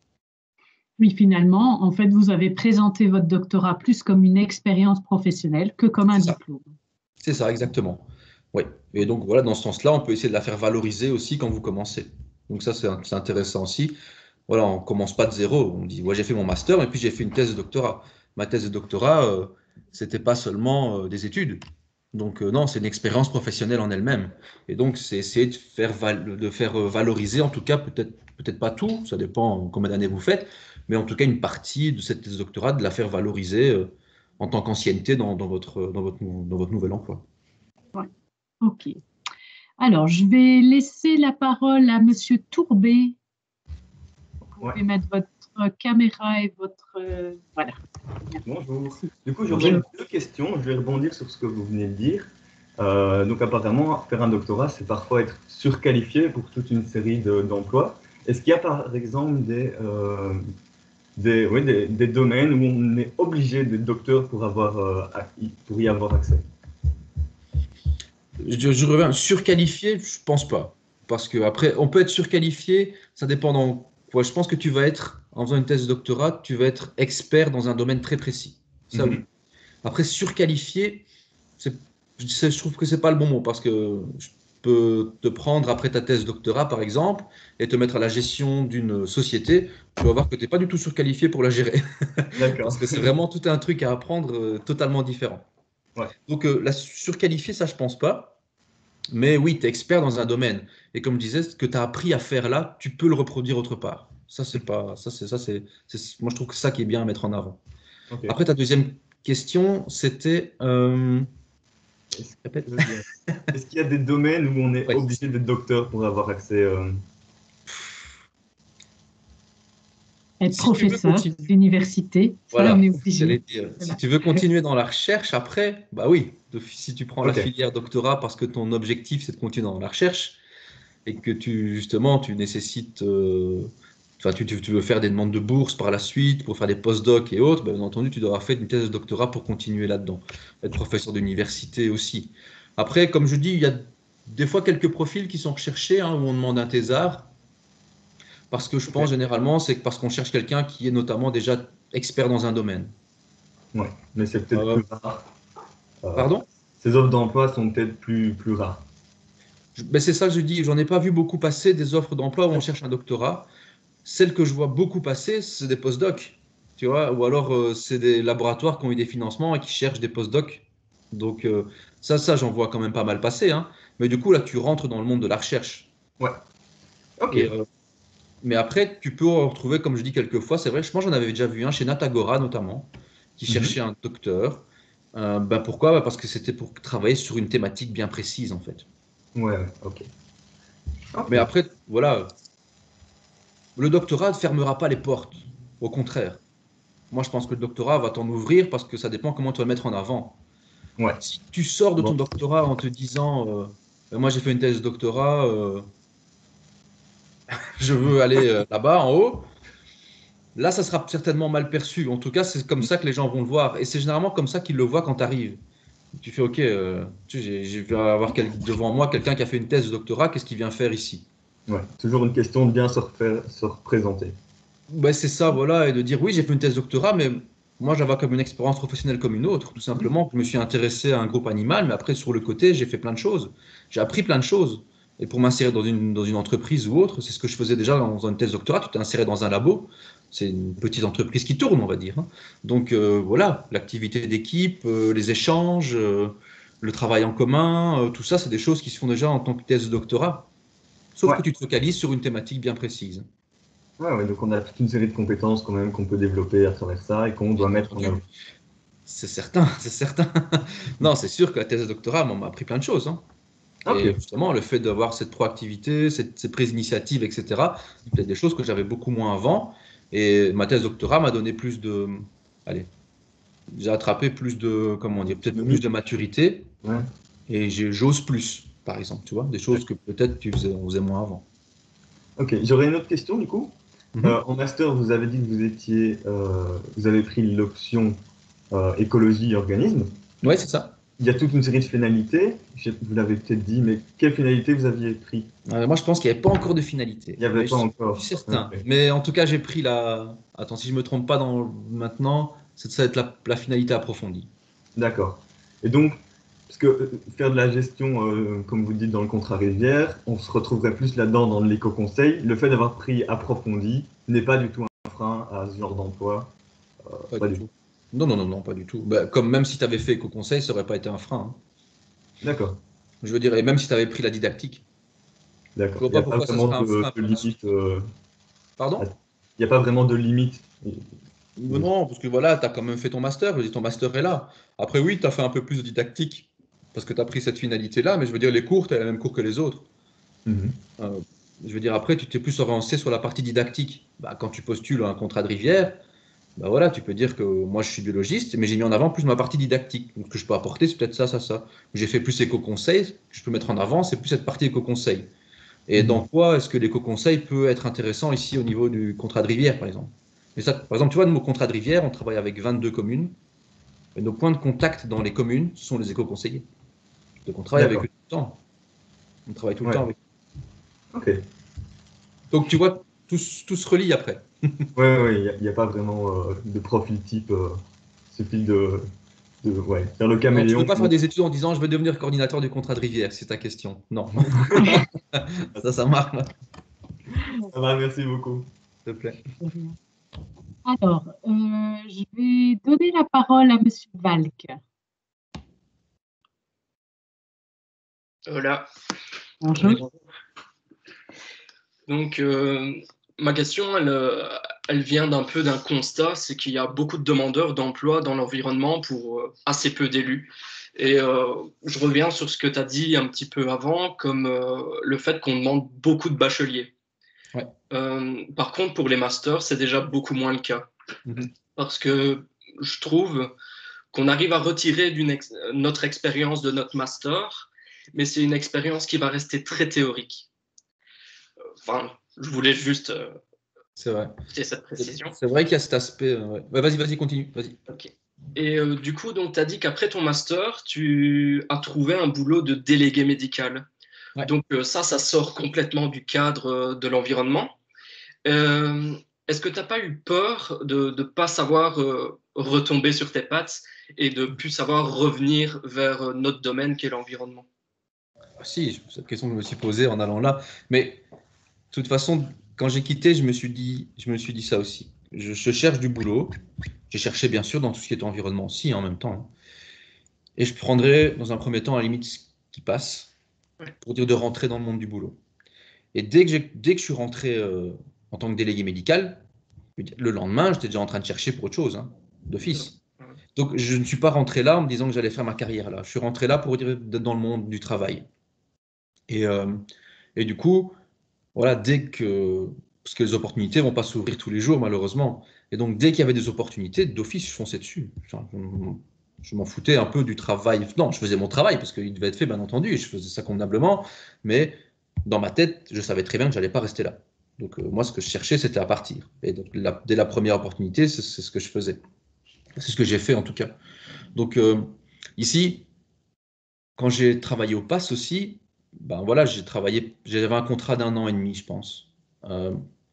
Oui, finalement, en fait, vous avez présenté votre doctorat plus comme une expérience professionnelle que comme un C'est ça, diplôme. c'est ça, exactement. Oui. Et donc voilà, dans ce sens-là, on peut essayer de la faire valoriser aussi quand vous commencez. Donc ça, c'est c'est intéressant aussi. Voilà, on commence pas de zéro. On dit, ouais, j'ai fait mon master et puis j'ai fait une thèse de doctorat. Ma thèse de doctorat, euh, c'était pas seulement euh, des études. Donc euh, non, c'est une expérience professionnelle en elle-même. Et donc c'est essayer de faire, val- de faire euh, valoriser, en tout cas, peut-être peut-être pas tout, ça dépend combien d'années vous faites, mais en tout cas une partie de cette thèse de doctorat, de la faire valoriser euh, en tant qu'ancienneté dans, dans votre, dans votre, nou- dans votre nouvel emploi. Ouais. OK. Alors, je vais laisser la parole à Monsieur Tourbet. Vous Ouais. pouvez mettre votre caméra et votre... euh, voilà. Bonjour. Du coup, j'aurais deux questions. Je vais rebondir sur ce que vous venez de dire. Euh, donc, apparemment, faire un doctorat, c'est parfois être surqualifié pour toute une série de- d'emplois. Est-ce qu'il y a par exemple des, euh, des, oui, des, des domaines où on est obligé d'être docteur pour, avoir, euh, à- pour y avoir accès? Je, je reviens, surqualifié, je pense pas. Parce que après, on peut être surqualifié, ça dépend dans quoi. Je pense que tu vas être, en faisant une thèse de doctorat, tu vas être expert dans un domaine très précis. Ça, oui. Mhm. Après, surqualifié, c'est, je sais- je trouve que c'est pas le bon mot parce que je peux te prendre après ta thèse de doctorat, par exemple, et te mettre à la gestion d'une société. Tu vas voir que tu n'es pas du tout surqualifié pour la gérer. D'accord. Parce que c'est vraiment tout un truc à apprendre euh, totalement différent. Ouais. Donc, euh, la surqualifié, ça, je pense pas. Mais oui, tu es expert dans un domaine. Et comme je disais, ce que tu as appris à faire là, tu peux le reproduire autre part. Ça, c'est pas, ça, c'est, ça, c'est, c'est- moi, je trouve que c'est ça qui est bien à mettre en avant. Ok. Après, ta deuxième question, c'était. euh, Est-ce Répète. que- est-ce qu'il y a des domaines où on est Ouais. obligé d'être docteur pour avoir accès euh, Être Si tu veux professeur continuer, d'université, ça, voilà, on est obligé. j'allais dire. Si Voilà. tu veux continuer dans la recherche après, bah oui, de- si tu prends la Ok. filière doctorat parce que ton objectif c'est de continuer dans la recherche et que tu justement tu nécessites, euh, enfin tu, tu- tu veux faire des demandes de bourse par la suite pour faire des post-doc et autres, bah, bien entendu tu devras faire une thèse de doctorat pour continuer là-dedans, être professeur d'université aussi. Après, comme je dis, il y a des fois quelques profils qui sont recherchés hein, où on demande un thésard. Parce que je pense Ok. généralement, c'est parce qu'on cherche quelqu'un qui est notamment déjà expert dans un domaine. Ouais. Mais c'est peut-être Euh, plus rare. Euh, pardon? ces offres d'emploi sont peut-être plus, plus rares. Je- ben c'est ça que je dis. J'en ai pas vu beaucoup passer des offres d'emploi où on cherche un doctorat. Celles que je vois beaucoup passer, c'est des post-docs. Tu vois, ou alors euh, c'est des laboratoires qui ont eu des financements et qui cherchent des post-docs. Donc euh, ça, ça, j'en vois quand même pas mal passer, hein. Mais du coup, là, tu rentres dans le monde de la recherche. Ouais. Ok. Et, euh, mais après, tu peux en retrouver, comme je dis quelquefois, c'est vrai, je pense que j'en avais déjà vu un chez Natagora notamment, qui Mhm. cherchait un docteur. Euh, ben pourquoi? Ben parce que c'était pour travailler sur une thématique bien précise, en fait. Ouais, ouais, ok. Ok. Mais après, voilà, le doctorat ne fermera pas les portes. Au contraire. Moi, je pense que le doctorat va t'en ouvrir parce que ça dépend comment tu vas le mettre en avant. Ouais. Si tu sors de ton Bon. doctorat en te disant, euh, ben moi j'ai fait une thèse de doctorat, euh, je veux aller euh, là-bas en haut, là, ça sera certainement mal perçu. En tout cas, c'est comme ça que les gens vont le voir. Et c'est généralement comme ça qu'ils le voient quand tu arrives. Tu fais, OK, euh, tu sais, j'ai- je vais avoir quel- devant moi quelqu'un qui a fait une thèse de doctorat, qu'est-ce qu'il vient faire ici? Ouais. Toujours une question de bien se, refaire, se représenter. Ouais, c'est ça, voilà, et de dire, oui, j'ai fait une thèse de doctorat, mais moi, j'avais comme une expérience professionnelle comme une autre, tout simplement. Je me suis intéressé à un groupe animal, mais après, sur le côté, j'ai fait plein de choses. J'ai appris plein de choses. Et pour m'insérer dans une, dans une entreprise ou autre, c'est ce que je faisais déjà dans une thèse doctorat, tu t'es inséré dans un labo, c'est une petite entreprise qui tourne, on va dire. Hein. Donc euh, voilà, l'activité d'équipe, euh, les échanges, euh, le travail en commun, euh, tout ça, c'est des choses qui se font déjà en tant que thèse de doctorat. Sauf Ouais. que tu te focalises sur une thématique bien précise. Ouais, ouais, donc on a toute une série de compétences quand même qu'on peut développer à travers ça et qu'on doit mettre en avant. C'est certain, c'est certain. Non, c'est sûr que la thèse de doctorat m'a appris plein de choses. Hein. Ok. Et justement, le fait d'avoir cette proactivité, cette, cette prise d'initiative, et cetera, c'est peut-être des choses que j'avais beaucoup moins avant. Et ma thèse de doctorat m'a donné plus de. Allez, j'ai attrapé plus de. Comment dire, peut-être plus de maturité. Ouais. Et j'ai- j'ose plus, par exemple, tu vois, des choses que peut-être tu faisais, on faisait moins avant. Ok, j'aurais une autre question du coup. Mhm. Euh, en master, vous avez dit que vous étiez, euh, vous avez pris l'option euh, écologie et organisme. Ouais, c'est ça. Il y a toute une série de finalités. Je- Vous l'avez peut-être dit, mais quelle finalité vous aviez pris? Euh, moi, je pense qu'il n'y avait pas encore de finalité. Il n'y avait Mais pas je- encore. Je suis certain. Ok. Mais en tout cas, j'ai pris la. Attends, si je me trompe pas dans maintenant, c'est ça va être la, la finalité approfondie. D'accord. Et donc, parce que euh, faire de la gestion, euh, comme vous dites dans le contrat rivière, on se retrouverait plus là-dedans dans l'éco-conseil. Le fait d'avoir pris approfondi n'est pas du tout un frein à ce genre d'emploi. Euh, Pas, pas du du tout. Non, non, non, non, pas du tout. Bah, comme même si tu avais fait éco-conseil, ça aurait pas été un frein. Hein. D'accord. Je veux dire, et même si tu avais pris la didactique, je D'accord. vois Il n'y pas a pas pourquoi ça vraiment serait un de, frein de par la suite. limite. euh, Pardon? Il n'y a pas vraiment de limite. Mais non, parce que voilà, tu as quand même fait ton master, je veux dire, ton master est là. Après, oui, tu as fait un peu plus de didactique, parce que tu as pris cette finalité-là, mais je veux dire, les cours, tu as les mêmes cours que les autres. Mhm. Euh, je veux dire, après, tu t'es plus avancé sur la partie didactique. Bah, quand tu postules un contrat de rivière, bah voilà, tu peux dire que moi, je suis biologiste, mais j'ai mis en avant plus ma partie didactique. Donc, ce que je peux apporter, c'est peut-être ça, ça, ça. J'ai fait plus éco-conseil, ce que je peux mettre en avant, c'est plus cette partie éco-conseil. Et Mhm. dans quoi est-ce que l'éco-conseil peut être intéressant ici au niveau du contrat de rivière, par exemple? Mais ça, par exemple, tu vois, nos contrats de rivière, on travaille avec vingt-deux communes. Et nos points de contact dans les communes, ce sont les éco-conseillers. Donc, on travaille avec D'accord. eux tout le temps. On travaille tout le Ouais. temps avec eux. Ok. Donc, tu vois, tout, tout se relie après. Ouais, ouais, il n'y a, il y a pas vraiment euh, de profil type. Euh, il suffit de, de ouais, faire le Non, tu ne caméléon. peux pas faire des études en disant je veux devenir coordinateur du contrat de rivière, c'est ta question. Non. Ça, ça marche, s'il Ça va, merci beaucoup. te plaît. Alors, euh, je vais donner la parole à Monsieur Valk. Voilà. Bonjour. Donc, euh, ma question, elle, euh, elle vient d'un peu d'un constat, c'est qu'il y a beaucoup de demandeurs d'emploi dans l'environnement pour euh, assez peu d'élus. Et euh, je reviens sur ce que tu as dit un petit peu avant, comme euh, le fait qu'on demande beaucoup de bacheliers. Ouais. Euh, par contre, pour les masters, c'est déjà beaucoup moins le cas. Mhm. Parce que je trouve qu'on arrive à retirer d'une ex- notre expérience de notre master, mais c'est une expérience qui va rester très théorique. Enfin, je voulais juste euh, C'est vrai. faire cette précision. C'est vrai qu'il y a cet aspect. euh, ouais. Ouais, vas-y, vas-y, continue. Vas-y. Ok. Et euh, du coup, donc, tu as dit qu'après ton master, tu as trouvé un boulot de délégué médical. Ouais. Donc euh, ça, ça sort complètement du cadre euh, de l'environnement. Euh, Est-ce que tu n'as pas eu peur de ne pas savoir euh, retomber sur tes pattes et de plus savoir revenir vers euh, notre domaine qui est l'environnement? Ah, si, cette question que je me suis posée en allant là. Mais de toute façon, quand j'ai quitté, je me suis dit, je me suis dit ça aussi. Je, je cherche du boulot. J'ai cherché bien sûr dans tout ce qui est environnement aussi en même temps. Hein. Et je prendrais dans un premier temps à la limite ce qui passe Ouais. pour dire de rentrer dans le monde du boulot. Et dès que, j'ai- dès que je suis rentré euh, en tant que délégué médical, le lendemain, j'étais déjà en train de chercher pour autre chose, hein, d'office. Ouais. Donc je ne suis pas rentré là en me disant que j'allais faire ma carrière là. Je suis rentré là pour dire d'être dans le monde du travail. Et, euh, et du coup, voilà, dès que. Parce que les opportunités ne vont pas s'ouvrir tous les jours, malheureusement. Et donc, dès qu'il y avait des opportunités, d'office, je fonçais dessus. Enfin, je je m'en foutais un peu du travail. Non, je faisais mon travail parce qu'il devait être fait, bien entendu, et je faisais ça convenablement. Mais dans ma tête, je savais très bien que je n'allais pas rester là. Donc, euh, moi, ce que je cherchais, c'était à partir. Et donc, la- dès la première opportunité, c'est c'est ce que je faisais. C'est ce que j'ai fait, en tout cas. Donc, euh, ici, quand j'ai travaillé au P A S aussi, ben voilà, j'ai travaillé, j'avais un contrat d'un an et demi, je pense. Euh,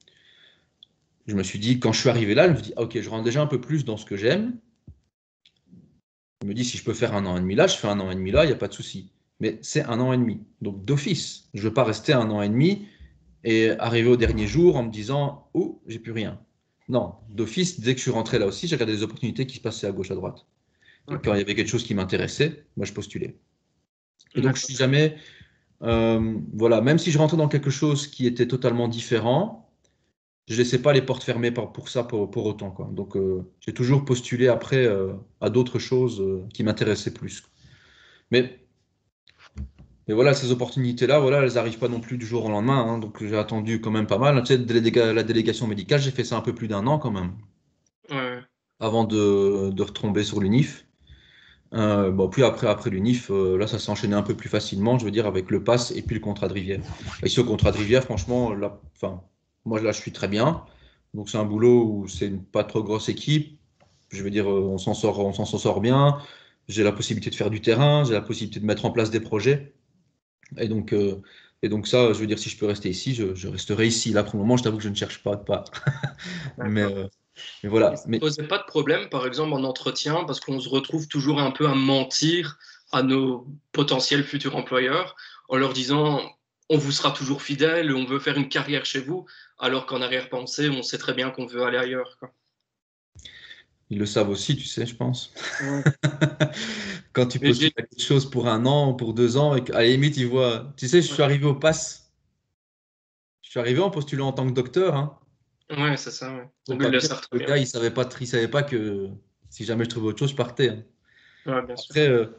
je me suis dit, quand je suis arrivé là, je me suis dit, ah, ok, je rentre déjà un peu plus dans ce que j'aime. Je me dis, si je peux faire un an et demi là, je fais un an et demi là, il n'y a pas de souci. mais c'est un an et demi. Donc d'office, je ne veux pas rester un an et demi et arriver au dernier jour en me disant « Oh, j'ai plus rien ». Non, d'office, dès que je suis rentré là aussi, j'ai regardé les opportunités qui se passaient à gauche, à droite. Et Ouais. quand il y avait quelque chose qui m'intéressait, moi je postulais. Et donc D'accord. je suis jamais, euh, voilà, même si je rentrais dans quelque chose qui était totalement différent, je laissais pas les portes fermées par- pour ça pour, pour autant, quoi. Donc euh, j'ai toujours postulé après euh, à d'autres choses euh, qui m'intéressaient plus. Mais, mais voilà, ces opportunités-là, voilà, elles n'arrivent pas non plus du jour au lendemain, hein. Donc j'ai attendu quand même pas mal. Tu sais, déléga- la délégation médicale, j'ai fait ça un peu plus d'un an quand même, Ouais. avant de, de retomber sur l'U N I F. Euh, bon, puis après, après l'U N I F, euh, là, ça s'est enchaîné un peu plus facilement, je veux dire, avec le pass et puis le contrat de rivière. Et ici, au contrat de rivière, franchement, là, enfin, moi, là, je suis très bien. Donc, c'est un boulot où c'est une pas trop grosse équipe. Je veux dire, euh, on s'en sort, on s'en sort bien. J'ai la possibilité de faire du terrain, j'ai la possibilité de mettre en place des projets. Et donc, euh, et donc ça, je veux dire, si je peux rester ici, je, je resterai ici. Là, pour le moment, je t'avoue que je ne cherche pas de part. Mais, D'accord. euh, mais Et voilà. ça ne Mais posait pas de problème, par exemple, en entretien, parce qu'on se retrouve toujours un peu à mentir à nos potentiels futurs employeurs en leur disant on vous sera toujours fidèle, on veut faire une carrière chez vous, alors qu'en arrière-pensée, on sait très bien qu'on veut aller ailleurs, quoi. ils le savent aussi, tu sais, je pense. Ouais. Quand tu Mais postules j'ai... à quelque chose pour un an, pour deux ans, et qu'à la limite, ils voient. Tu sais, je suis arrivé au pass. Je suis arrivé en postulant en tant que docteur, hein. Ouais, c'est ça, ouais. Faut Donc, ils pas me le dire que savent très le bien. gars, il savait pas, il savait pas que si jamais je trouvais autre chose, je partais, hein. Ouais, bien sûr. Après, euh,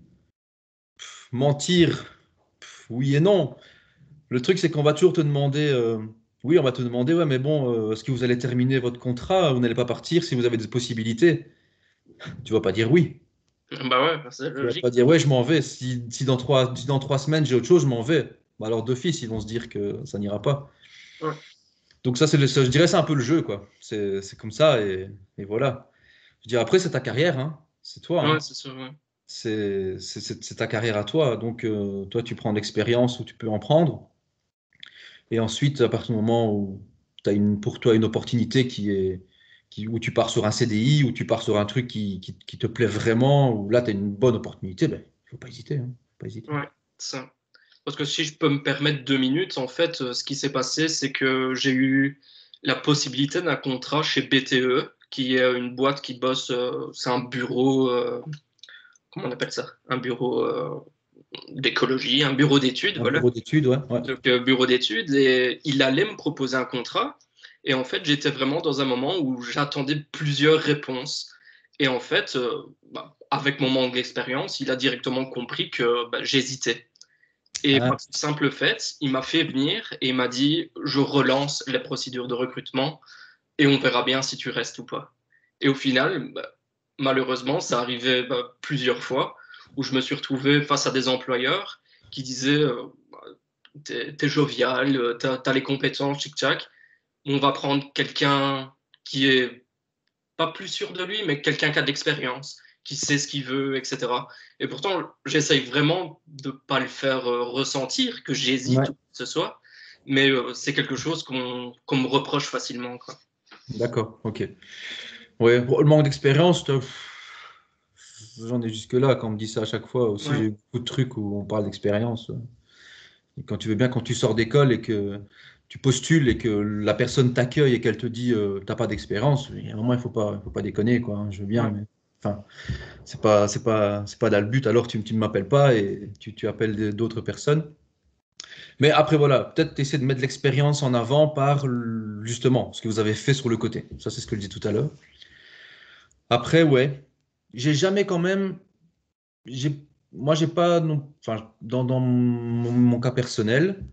mentir, pff, oui et non. Le truc, c'est qu'on va toujours te demander. euh, oui, on va te demander, ouais, mais bon, euh, est-ce que vous allez terminer votre contrat? Vous n'allez pas partir si vous avez des possibilités. Tu vas pas dire oui. Bah ouais, c'est Tu vas logique. pas dire, ouais, je m'en vais. Si, si dans trois, si dans trois semaines, j'ai autre chose, je m'en vais. Bah alors, d'office, ils vont se dire que ça n'ira pas. Ouais. Donc, ça, c'est le, je dirais, c'est un peu le jeu, quoi. C'est c'est comme ça, et, et voilà. Je dirais, après, c'est ta carrière, hein. C'est toi, Ouais, hein. c'est sûr, ouais. C'est c'est- c'est- c'est ta carrière à toi. Donc, euh, toi, tu prends de l'expérience où tu peux en prendre. Et ensuite, à partir du moment où tu as une, pour toi une opportunité qui est, qui, où tu pars sur un C D I, où tu pars sur un truc qui, qui, qui te plaît vraiment, où là, tu as une bonne opportunité, ben, il ne faut pas hésiter, hein. Faut pas hésiter. Ouais, ça. Parce que si je peux me permettre deux minutes, en fait, euh, ce qui s'est passé, c'est que j'ai eu la possibilité d'un contrat chez B T E, qui est une boîte qui bosse, euh, c'est un bureau, euh, comment on appelle ça? Un bureau euh, d'écologie, un bureau d'études, Un voilà. bureau d'études, ouais, ouais. Donc, euh, bureau d'études, et il allait me proposer un contrat. Et en fait, j'étais vraiment dans un moment où j'attendais plusieurs réponses. Et en fait, euh, bah, avec mon manque d'expérience, il a directement compris que bah, j'hésitais. Et Ah, par ce simple fait, il m'a fait venir et il m'a dit, je relance les procédures de recrutement et on verra bien si tu restes ou pas. Et au final, bah, malheureusement, ça arrivait bah, plusieurs fois où je me suis retrouvé face à des employeurs qui disaient, euh, bah, t'es, t'es jovial, t'as, t'as les compétences, tic-tac, on va prendre quelqu'un qui est pas plus sûr de lui, mais quelqu'un qui a de l'expérience, qui sait ce qu'il veut, et cetera. Et pourtant, j'essaye vraiment de ne pas le faire euh, ressentir, que ouais, j'hésite ou que ce soit, mais euh, c'est quelque chose qu'on qu'on me reproche facilement, quoi. d'accord, ok. Ouais, pour le manque d'expérience, t'as- j'en ai jusque-là quand on me dit ça à chaque fois. Aussi, j'ai Ouais, eu beaucoup de trucs où on parle d'expérience. Et quand tu veux bien, quand tu sors d'école et que tu postules et que la personne t'accueille et qu'elle te dit euh, t'as pas d'expérience, il y a un moment, il faut pas, faut pas déconner, quoi, hein. Je veux bien, ouais, mais enfin, c'est pas, c'est pas, c'est pas là le but. Alors tu, tu ne m'appelles pas et tu, tu appelles des- d'autres personnes. Mais après, voilà, peut-être essayer de mettre l'expérience en avant par l- justement ce que vous avez fait sur le côté. Ça, c'est ce que je dis tout à l'heure. Après, ouais, j'ai jamais quand même, j'ai, moi, j'ai pas, non, enfin, dans, dans mon, mon cas personnel,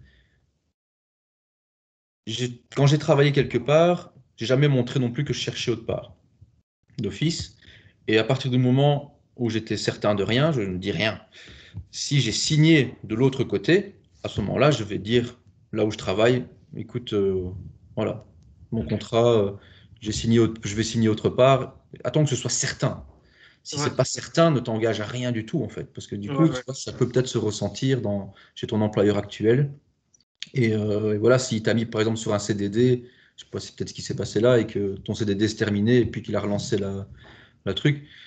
j'ai- quand j'ai travaillé quelque part, j'ai jamais montré non plus que je cherchais autre part, d'office. Et à partir du moment où j'étais certain de rien, je ne dis rien. Si j'ai signé de l'autre côté, à ce moment-là, je vais dire là où je travaille, écoute, euh, voilà, mon contrat, euh, j'ai signé, autre- je vais signer autre part. Attends que ce soit certain. Si ouais, c'est pas certain, ne t'engage à rien du tout en fait, parce que du ouais, coup, tu ouais. vois, ça peut peut-être se ressentir dans, chez ton employeur actuel. Et, euh, et voilà, s'il t'a mis par exemple sur un C D D, je sais pas si peut-être ce qui s'est passé là et que ton C D D se terminé et puis qu'il a relancé la, la truc.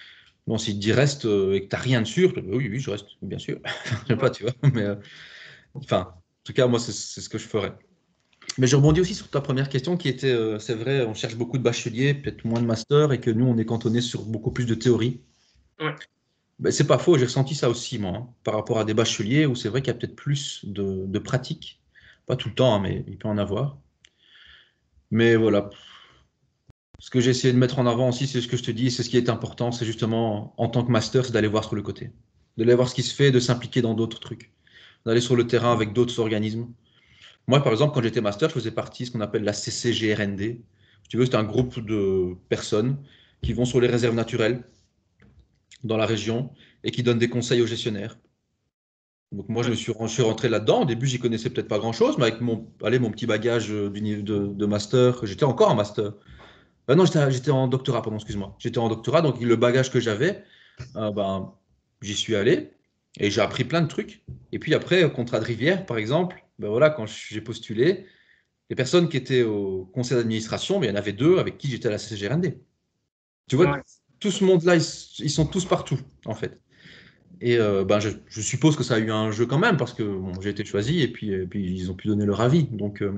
Bon, s'il te dit reste euh, et que tu n'as rien de sûr, oui, oui, je reste, bien sûr. Je sais pas, tu vois. Mais, euh, enfin, en tout cas, moi, c'est ce que je ferais. Mais je rebondis aussi sur ta première question qui était, euh, c'est vrai, on cherche beaucoup de bacheliers, peut-être moins de master, et que nous, on est cantonné sur beaucoup plus de théorie. Ouais. Ben, c'est pas faux, j'ai ressenti ça aussi, moi, hein, par rapport à des bacheliers où c'est vrai qu'il y a peut-être plus de, de pratique. Pas tout le temps, hein, mais il peut en avoir. Mais voilà. Ce que j'ai essayé de mettre en avant aussi, c'est ce que je te dis, c'est ce qui est important, c'est justement, en tant que master, c'est d'aller voir sur le côté. D'aller voir ce qui se fait, de s'impliquer dans d'autres trucs. D'aller sur le terrain avec d'autres organismes. Moi, par exemple, quand j'étais master, je faisais partie de ce qu'on appelle la C C G R N D. Si tu veux, c'est un groupe de personnes qui vont sur les réserves naturelles dans la région et qui donnent des conseils aux gestionnaires. Donc moi, je me suis, je suis rentré là-dedans. Au début, j'y connaissais peut-être pas grand-chose, mais avec mon, allez, mon petit bagage de, de master, j'étais encore en master. Ben non, j'étais en doctorat, pardon, excuse-moi. J'étais en doctorat, donc le bagage que j'avais, euh, ben, j'y suis allé et j'ai appris plein de trucs. Et puis après, contrat de rivière, par exemple, ben voilà, quand j'ai postulé, les personnes qui étaient au conseil d'administration, mais il y en avait deux avec qui j'étais à la C C G R N D. Tu vois, Ouais. tout ce monde-là, ils, ils sont tous partout, en fait. Et euh, ben, je, je suppose que ça a eu un jeu quand même, parce que bon, j'ai été choisi et puis, et puis ils ont pu donner leur avis. Donc, euh,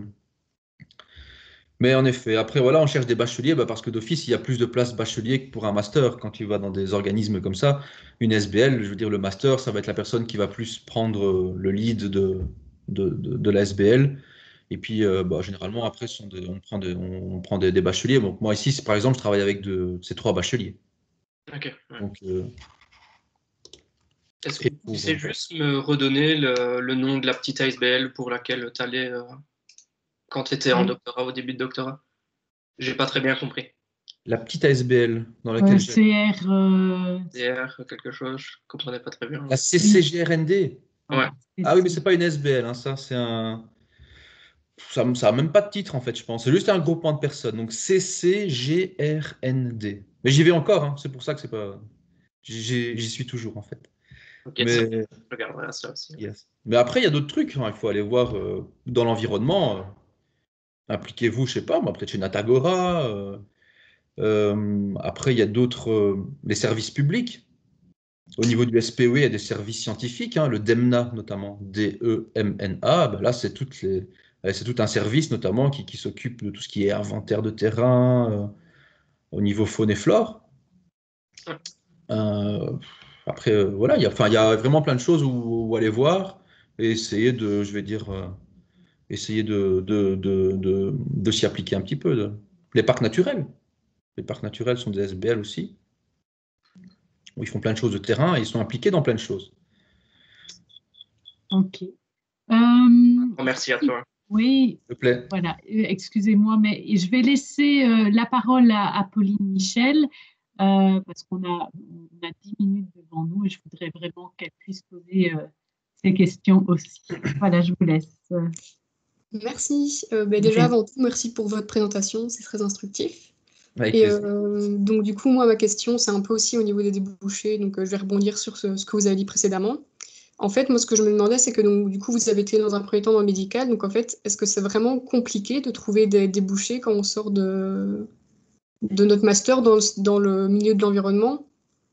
mais en effet, après, voilà, on cherche des bacheliers bah, parce que d'office, il y a plus de places bacheliers que pour un master. Quand tu vas dans des organismes comme ça, une S B L, je veux dire, le master, ça va être la personne qui va plus prendre euh, le lead de, de, de, de la S B L. Et puis, euh, bah, généralement, après, ce sont des- on prend, des, on prend des, des bacheliers. Donc, moi, ici, par exemple, je travaille avec de, ces trois bacheliers. Ok. Ouais. Donc, euh, Est-ce que et tu pour, sais euh, juste me redonner le, le nom de la petite A S B L pour laquelle tu allais euh, quand tu étais en Oui. doctorat, au début de doctorat? J'ai pas très bien compris. la petite A S B L dans laquelle Euh, j'ai. C R, euh, D R, quelque chose, je comprenais pas très bien. La C C G R N D. Ouais. Ah oui, mais c'est pas une S B L, hein, ça, c'est un. Ça n'a même pas de titre en fait, je pense. C'est juste un groupement de personnes. Donc C C G R N D. Mais j'y vais encore, hein. C'est pour ça que c'est pas. J'y j'y suis toujours en fait. Ok, très bien. Mais, Je regarderai ça aussi. yes. Mais après, il y a d'autres trucs, hein. Il faut aller voir euh, dans l'environnement. euh, Impliquez-vous, je sais pas, moi, peut-être chez Natagora. euh, euh, après, il y a d'autres. euh, les services publics. Au niveau du S P O E, il y a des services scientifiques, hein, le DEMNA notamment, D E M N A. Ben là, c'est toutes les, euh, c'est tout un service notamment qui, qui s'occupe de tout ce qui est inventaire de terrain euh, au niveau faune et flore. Ouais. Euh, après, euh, voilà, il y a, enfin, il y a vraiment plein de choses où, où aller voir et essayer de, je vais dire, euh, essayer de, de, de, de, de s'y appliquer un petit peu. de- Les parcs naturels. Les parcs naturels sont des S B L aussi, où ils font plein de choses de terrain et ils sont impliqués dans plein de choses. ok. Euh, Grand merci à toi. oui, S'il te plaît. voilà, euh, excusez-moi, mais je vais laisser euh, la parole à, à Pauline Michel, euh, parce qu'on a, on a dix minutes devant nous et je voudrais vraiment qu'elle puisse poser euh, ses questions aussi. Voilà, je vous laisse. Merci. Euh, ben déjà, avant tout, merci pour votre présentation, c'est très instructif. Avec Et plaisir. euh, donc, du coup, moi, ma question, c'est un peu aussi au niveau des débouchés. Donc, euh, je vais rebondir sur ce, ce que vous avez dit précédemment. En fait, moi, ce que je me demandais, c'est que donc, du coup, vous avez été dans un premier temps dans le médical. Donc, en fait, est-ce que c'est vraiment compliqué de trouver des débouchés quand on sort de, de notre master dans le, dans le milieu de l'environnement?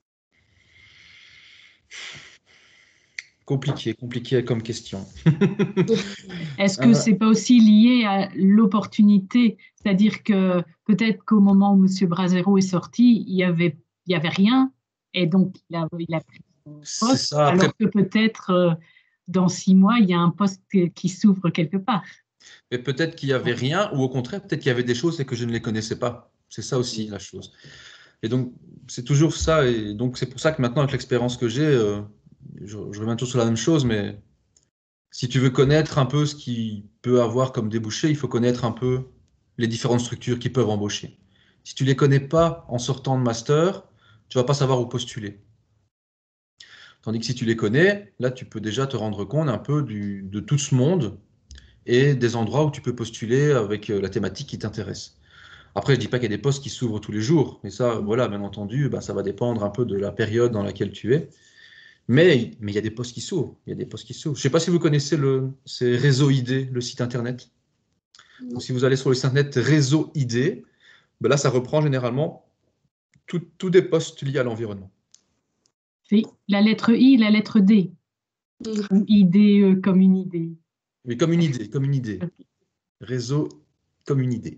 Compliqué, compliqué comme question. Est-ce que Euh, c'est pas aussi lié à l'opportunité? C'est-à-dire que peut-être qu'au moment où M. Brasero est sorti, il y avait, il y avait rien et donc il a, il a pris son c'est poste, ça. Après, alors que peut-être euh, dans six mois, il y a un poste qui s'ouvre quelque part. mais peut-être qu'il y avait rien, ou au contraire, peut-être qu'il y avait des choses et que je ne les connaissais pas. C'est ça aussi la chose. Et donc, c'est toujours ça. Et donc, c'est pour ça que maintenant, avec l'expérience que j'ai, euh, je, je reviens toujours sur la même chose, mais si tu veux connaître un peu ce qui peut avoir comme débouché, il faut connaître un peu les différentes structures qui peuvent embaucher. Si tu les connais pas en sortant de master, tu vas pas savoir où postuler. Tandis que si tu les connais, là, tu peux déjà te rendre compte un peu du, de tout ce monde et des endroits où tu peux postuler avec euh, la thématique qui t'intéresse. Après, je dis pas qu'il y a des postes qui s'ouvrent tous les jours, mais ça, voilà, bien entendu, ben, ça va dépendre un peu de la période dans laquelle tu es. Mais, mais il y a des postes qui s'ouvrent. Il y a des postes qui s'ouvrent. Je ne sais pas si vous connaissez le, c'est Réseau I D, le site internet. Non. Donc, si vous allez sur le site internet Réseau I D, ben là, ça reprend généralement tous des postes liés à l'environnement. C'est la lettre I, la lettre D. Ou I D E comme une idée. Oui, comme une idée, comme une idée. Ok. Réseau comme une idée.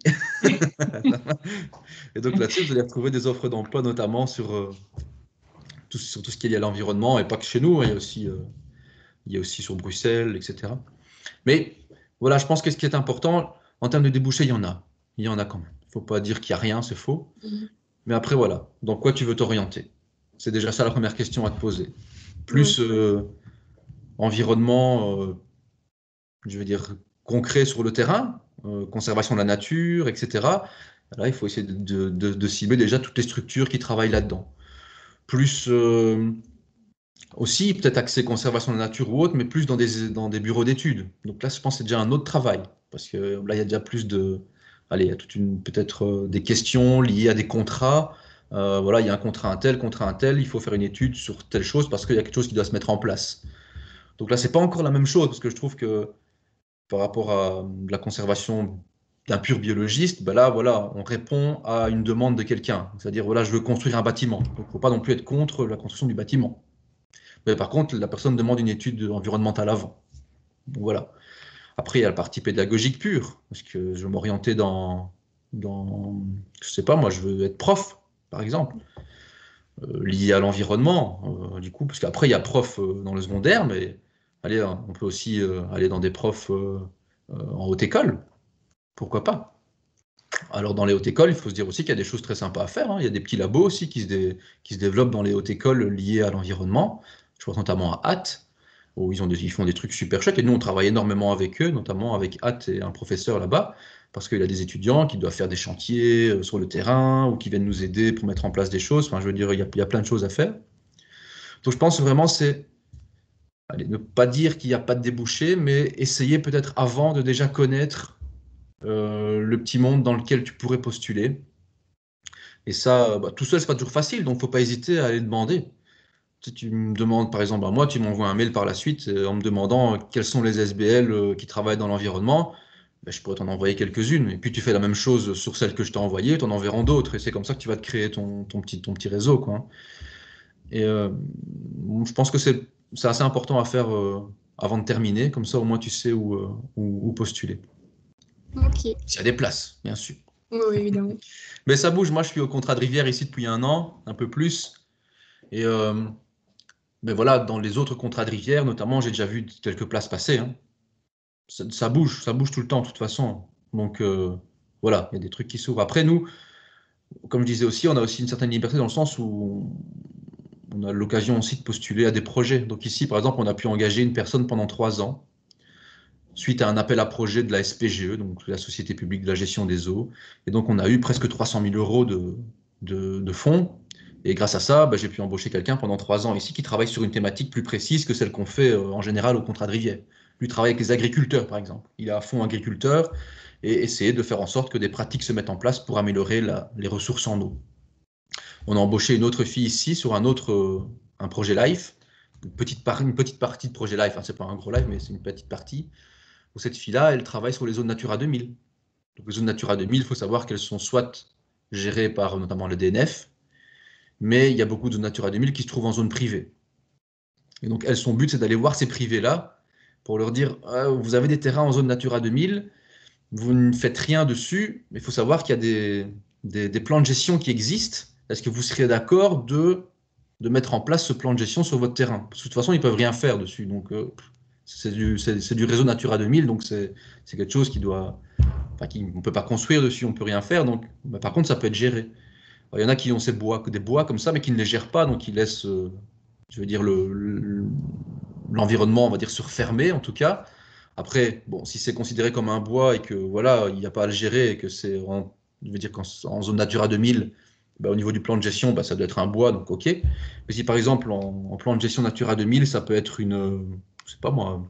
Et donc là-dessus, vous allez retrouver des offres d'emploi, notamment sur, euh, tout, sur tout ce qui est lié à l'environnement, et pas que chez nous, hein, il y a aussi, euh, il y a aussi sur Bruxelles, et cetera. Mais voilà, je pense que ce qui est important, en termes de débouchés, il y en a. Il y en a quand même. Il ne faut pas dire qu'il n'y a rien, c'est faux. Mhm. Mais après, voilà, dans quoi tu veux t'orienter? C'est déjà ça la première question à te poser. Plus euh, environnement, euh, je veux dire, concret sur le terrain, euh, conservation de la nature, et cetera. Là, il faut essayer de, de- de- de cibler déjà toutes les structures qui travaillent là-dedans. Plus euh, aussi, peut-être accès conservation de la nature ou autre, mais plus dans des, dans des bureaux d'études. Donc là, je pense que c'est déjà un autre travail, parce que là, il y a déjà plus de... Allez, il y a toute une, peut-être euh, des questions liées à des contrats. Euh, voilà, il y a un contrat un tel, contrat un tel, il faut faire une étude sur telle chose parce qu'il y a quelque chose qui doit se mettre en place. Donc là, c'est pas encore la même chose, parce que je trouve que par rapport à la conservation d'un pur biologiste, ben là, voilà, on répond à une demande de quelqu'un. C'est-à-dire, voilà, je veux construire un bâtiment. Donc, il ne faut pas non plus être contre la construction du bâtiment. Mais par contre, la personne demande une étude environnementale avant. Donc, voilà. Après, il y a la partie pédagogique pure, parce que je veux m'orienter dans, dans, je sais pas, moi, je veux être prof, par exemple, euh, lié à l'environnement, euh, du coup, parce qu'après, il y a prof euh, dans le secondaire, mais allez, on peut aussi euh, aller dans des profs euh, euh, en haute école. Pourquoi pas? Alors, dans les hautes écoles, il faut se dire aussi qu'il y a des choses très sympas à faire, hein. Il y a des petits labos aussi qui se, dé- qui se développent dans les hautes écoles liées à l'environnement. Je pense notamment à H A T, où ils, ont des- ils font des trucs super chouettes. Et nous, on travaille énormément avec eux, notamment avec H A T et un professeur là-bas, parce qu'il a des étudiants qui doivent faire des chantiers euh, sur le terrain ou qui viennent nous aider pour mettre en place des choses. Enfin, je veux dire, il y a, il y a plein de choses à faire. Donc, je pense vraiment, c'est allez, ne pas dire qu'il n'y a pas de débouché, mais essayer peut-être avant de déjà connaître euh, le petit monde dans lequel tu pourrais postuler. Et ça, bah, tout seul, c'est pas toujours facile, donc faut pas hésiter à aller demander. Si tu me demandes, par exemple, à moi, tu m'envoies un mail par la suite euh, en me demandant euh, quels sont les S B L euh, qui travaillent dans l'environnement, ben, je pourrais t'en envoyer quelques-unes. Et puis tu fais la même chose sur celles que je t'ai envoyées, tu en enverras d'autres. Et c'est comme ça que tu vas te créer ton, ton petit, ton petit réseau, quoi. Et euh, je pense que c'est c'est assez important à faire euh, avant de terminer, comme ça au moins tu sais où, euh, où, où postuler. Ok, S'il y a des places, bien sûr. oui, oui, évidemment. Mais ça bouge, moi je suis au contrat de Rivière ici depuis un an, un peu plus. Et euh, mais voilà, dans les autres contrats de Rivière, notamment, j'ai déjà vu quelques places passer, hein. Ça, ça bouge, ça bouge tout le temps, de toute façon. Donc euh, voilà, il y a des trucs qui s'ouvrent. Après, nous, comme je disais aussi, on a aussi une certaine liberté dans le sens où on a l'occasion aussi de postuler à des projets. Donc ici, par exemple, on a pu engager une personne pendant trois ans suite à un appel à projet de la S P G E, donc la Société publique de la gestion des eaux. Et donc, on a eu presque trois cent mille euros de, de, de fonds. Et grâce à ça, bah, j'ai pu embaucher quelqu'un pendant trois ans ici qui travaille sur une thématique plus précise que celle qu'on fait euh, en général au contrat de Rivière. Lui travaille avec les agriculteurs, par exemple. Il est à fond agriculteur et essayer de faire en sorte que des pratiques se mettent en place pour améliorer la, les ressources en eau. On a embauché une autre fille ici sur un autre euh, un projet LIFE, une petite, par, une petite partie de projet LIFE, hein, c'est pas un gros LIFE, mais c'est une petite partie. Où cette fille-là, elle travaille sur les zones Natura deux mille. Donc, les zones Natura deux mille, il faut savoir qu'elles sont soit gérées par notamment le D N F, mais il y a beaucoup de zones Natura deux mille qui se trouvent en zone privée. Et donc, elle, son but, c'est d'aller voir ces privés-là pour leur dire ah, vous avez des terrains en zone Natura deux mille, vous ne faites rien dessus, mais il faut savoir qu'il y a des, des, des plans de gestion qui existent. Est-ce que vous seriez d'accord de, de mettre en place ce plan de gestion sur votre terrain? Parce que de toute façon, ils ne peuvent rien faire dessus. Donc, euh, c'est du, c'est du réseau Natura deux mille, donc c'est quelque chose qui doit. Enfin, qui, on ne peut pas construire dessus, on ne peut rien faire. Donc, bah, par contre, ça peut être géré. Il y en a qui ont ces bois, des bois comme ça, mais qui ne les gèrent pas, donc ils laissent, euh, je veux dire, l'environnement, le, on va dire, se refermer en tout cas. Après, bon, si c'est considéré comme un bois et que voilà, il n'y a pas à le gérer et que c'est, je veux dire, qu'en en zone Natura deux mille, bah, au niveau du plan de gestion, bah, ça doit être un bois, donc ok. Mais si par exemple en, en plan de gestion Natura deux mille, ça peut être une, je sais pas moi,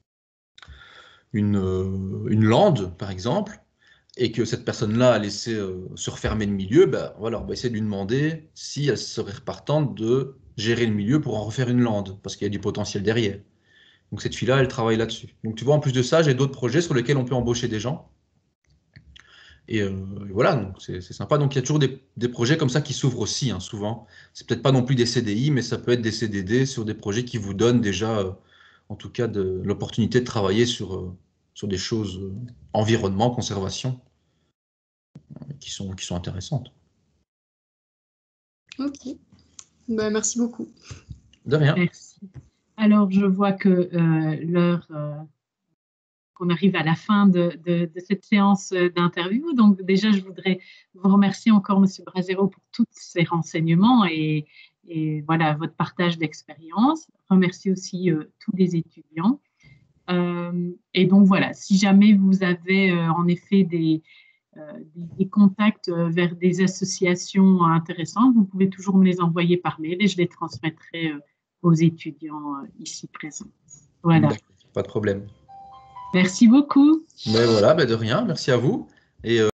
une, une lande par exemple, et que cette personne-là a laissé euh, se refermer le milieu, bah, voilà, on va essayer de lui demander si elle serait partante de gérer le milieu pour en refaire une lande, parce qu'il y a du potentiel derrière. Donc cette fille-là, elle travaille là-dessus. Donc tu vois, en plus de ça, j'ai d'autres projets sur lesquels on peut embaucher des gens. Et, euh, et voilà, donc c'est c'est sympa. Donc il y a toujours des, des projets comme ça qui s'ouvrent aussi, hein, souvent. C'est peut-être pas non plus des C D I, mais ça peut être des C D D sur des projets qui vous donnent déjà, euh, en tout cas, de l'opportunité de travailler sur, euh, sur des choses euh, environnement, conservation, euh, qui sont, qui sont intéressantes. Ok. Bah, merci beaucoup. De rien. Merci. Alors, je vois que euh, l'heure, euh, qu'on arrive à la fin de, de, de cette séance d'interview. Donc, déjà, je voudrais vous remercier encore, Monsieur Brasero, pour tous ces renseignements et, et voilà, votre partage d'expérience. Remercie aussi euh, tous les étudiants. Euh, et donc, voilà, si jamais vous avez euh, en effet des, euh, des, des contacts vers des associations intéressantes, vous pouvez toujours me les envoyer par mail et je les transmettrai euh, aux étudiants euh, ici présents. Voilà. Pas de problème. Merci beaucoup. Ben voilà, ben de rien. Merci à vous. Et, euh,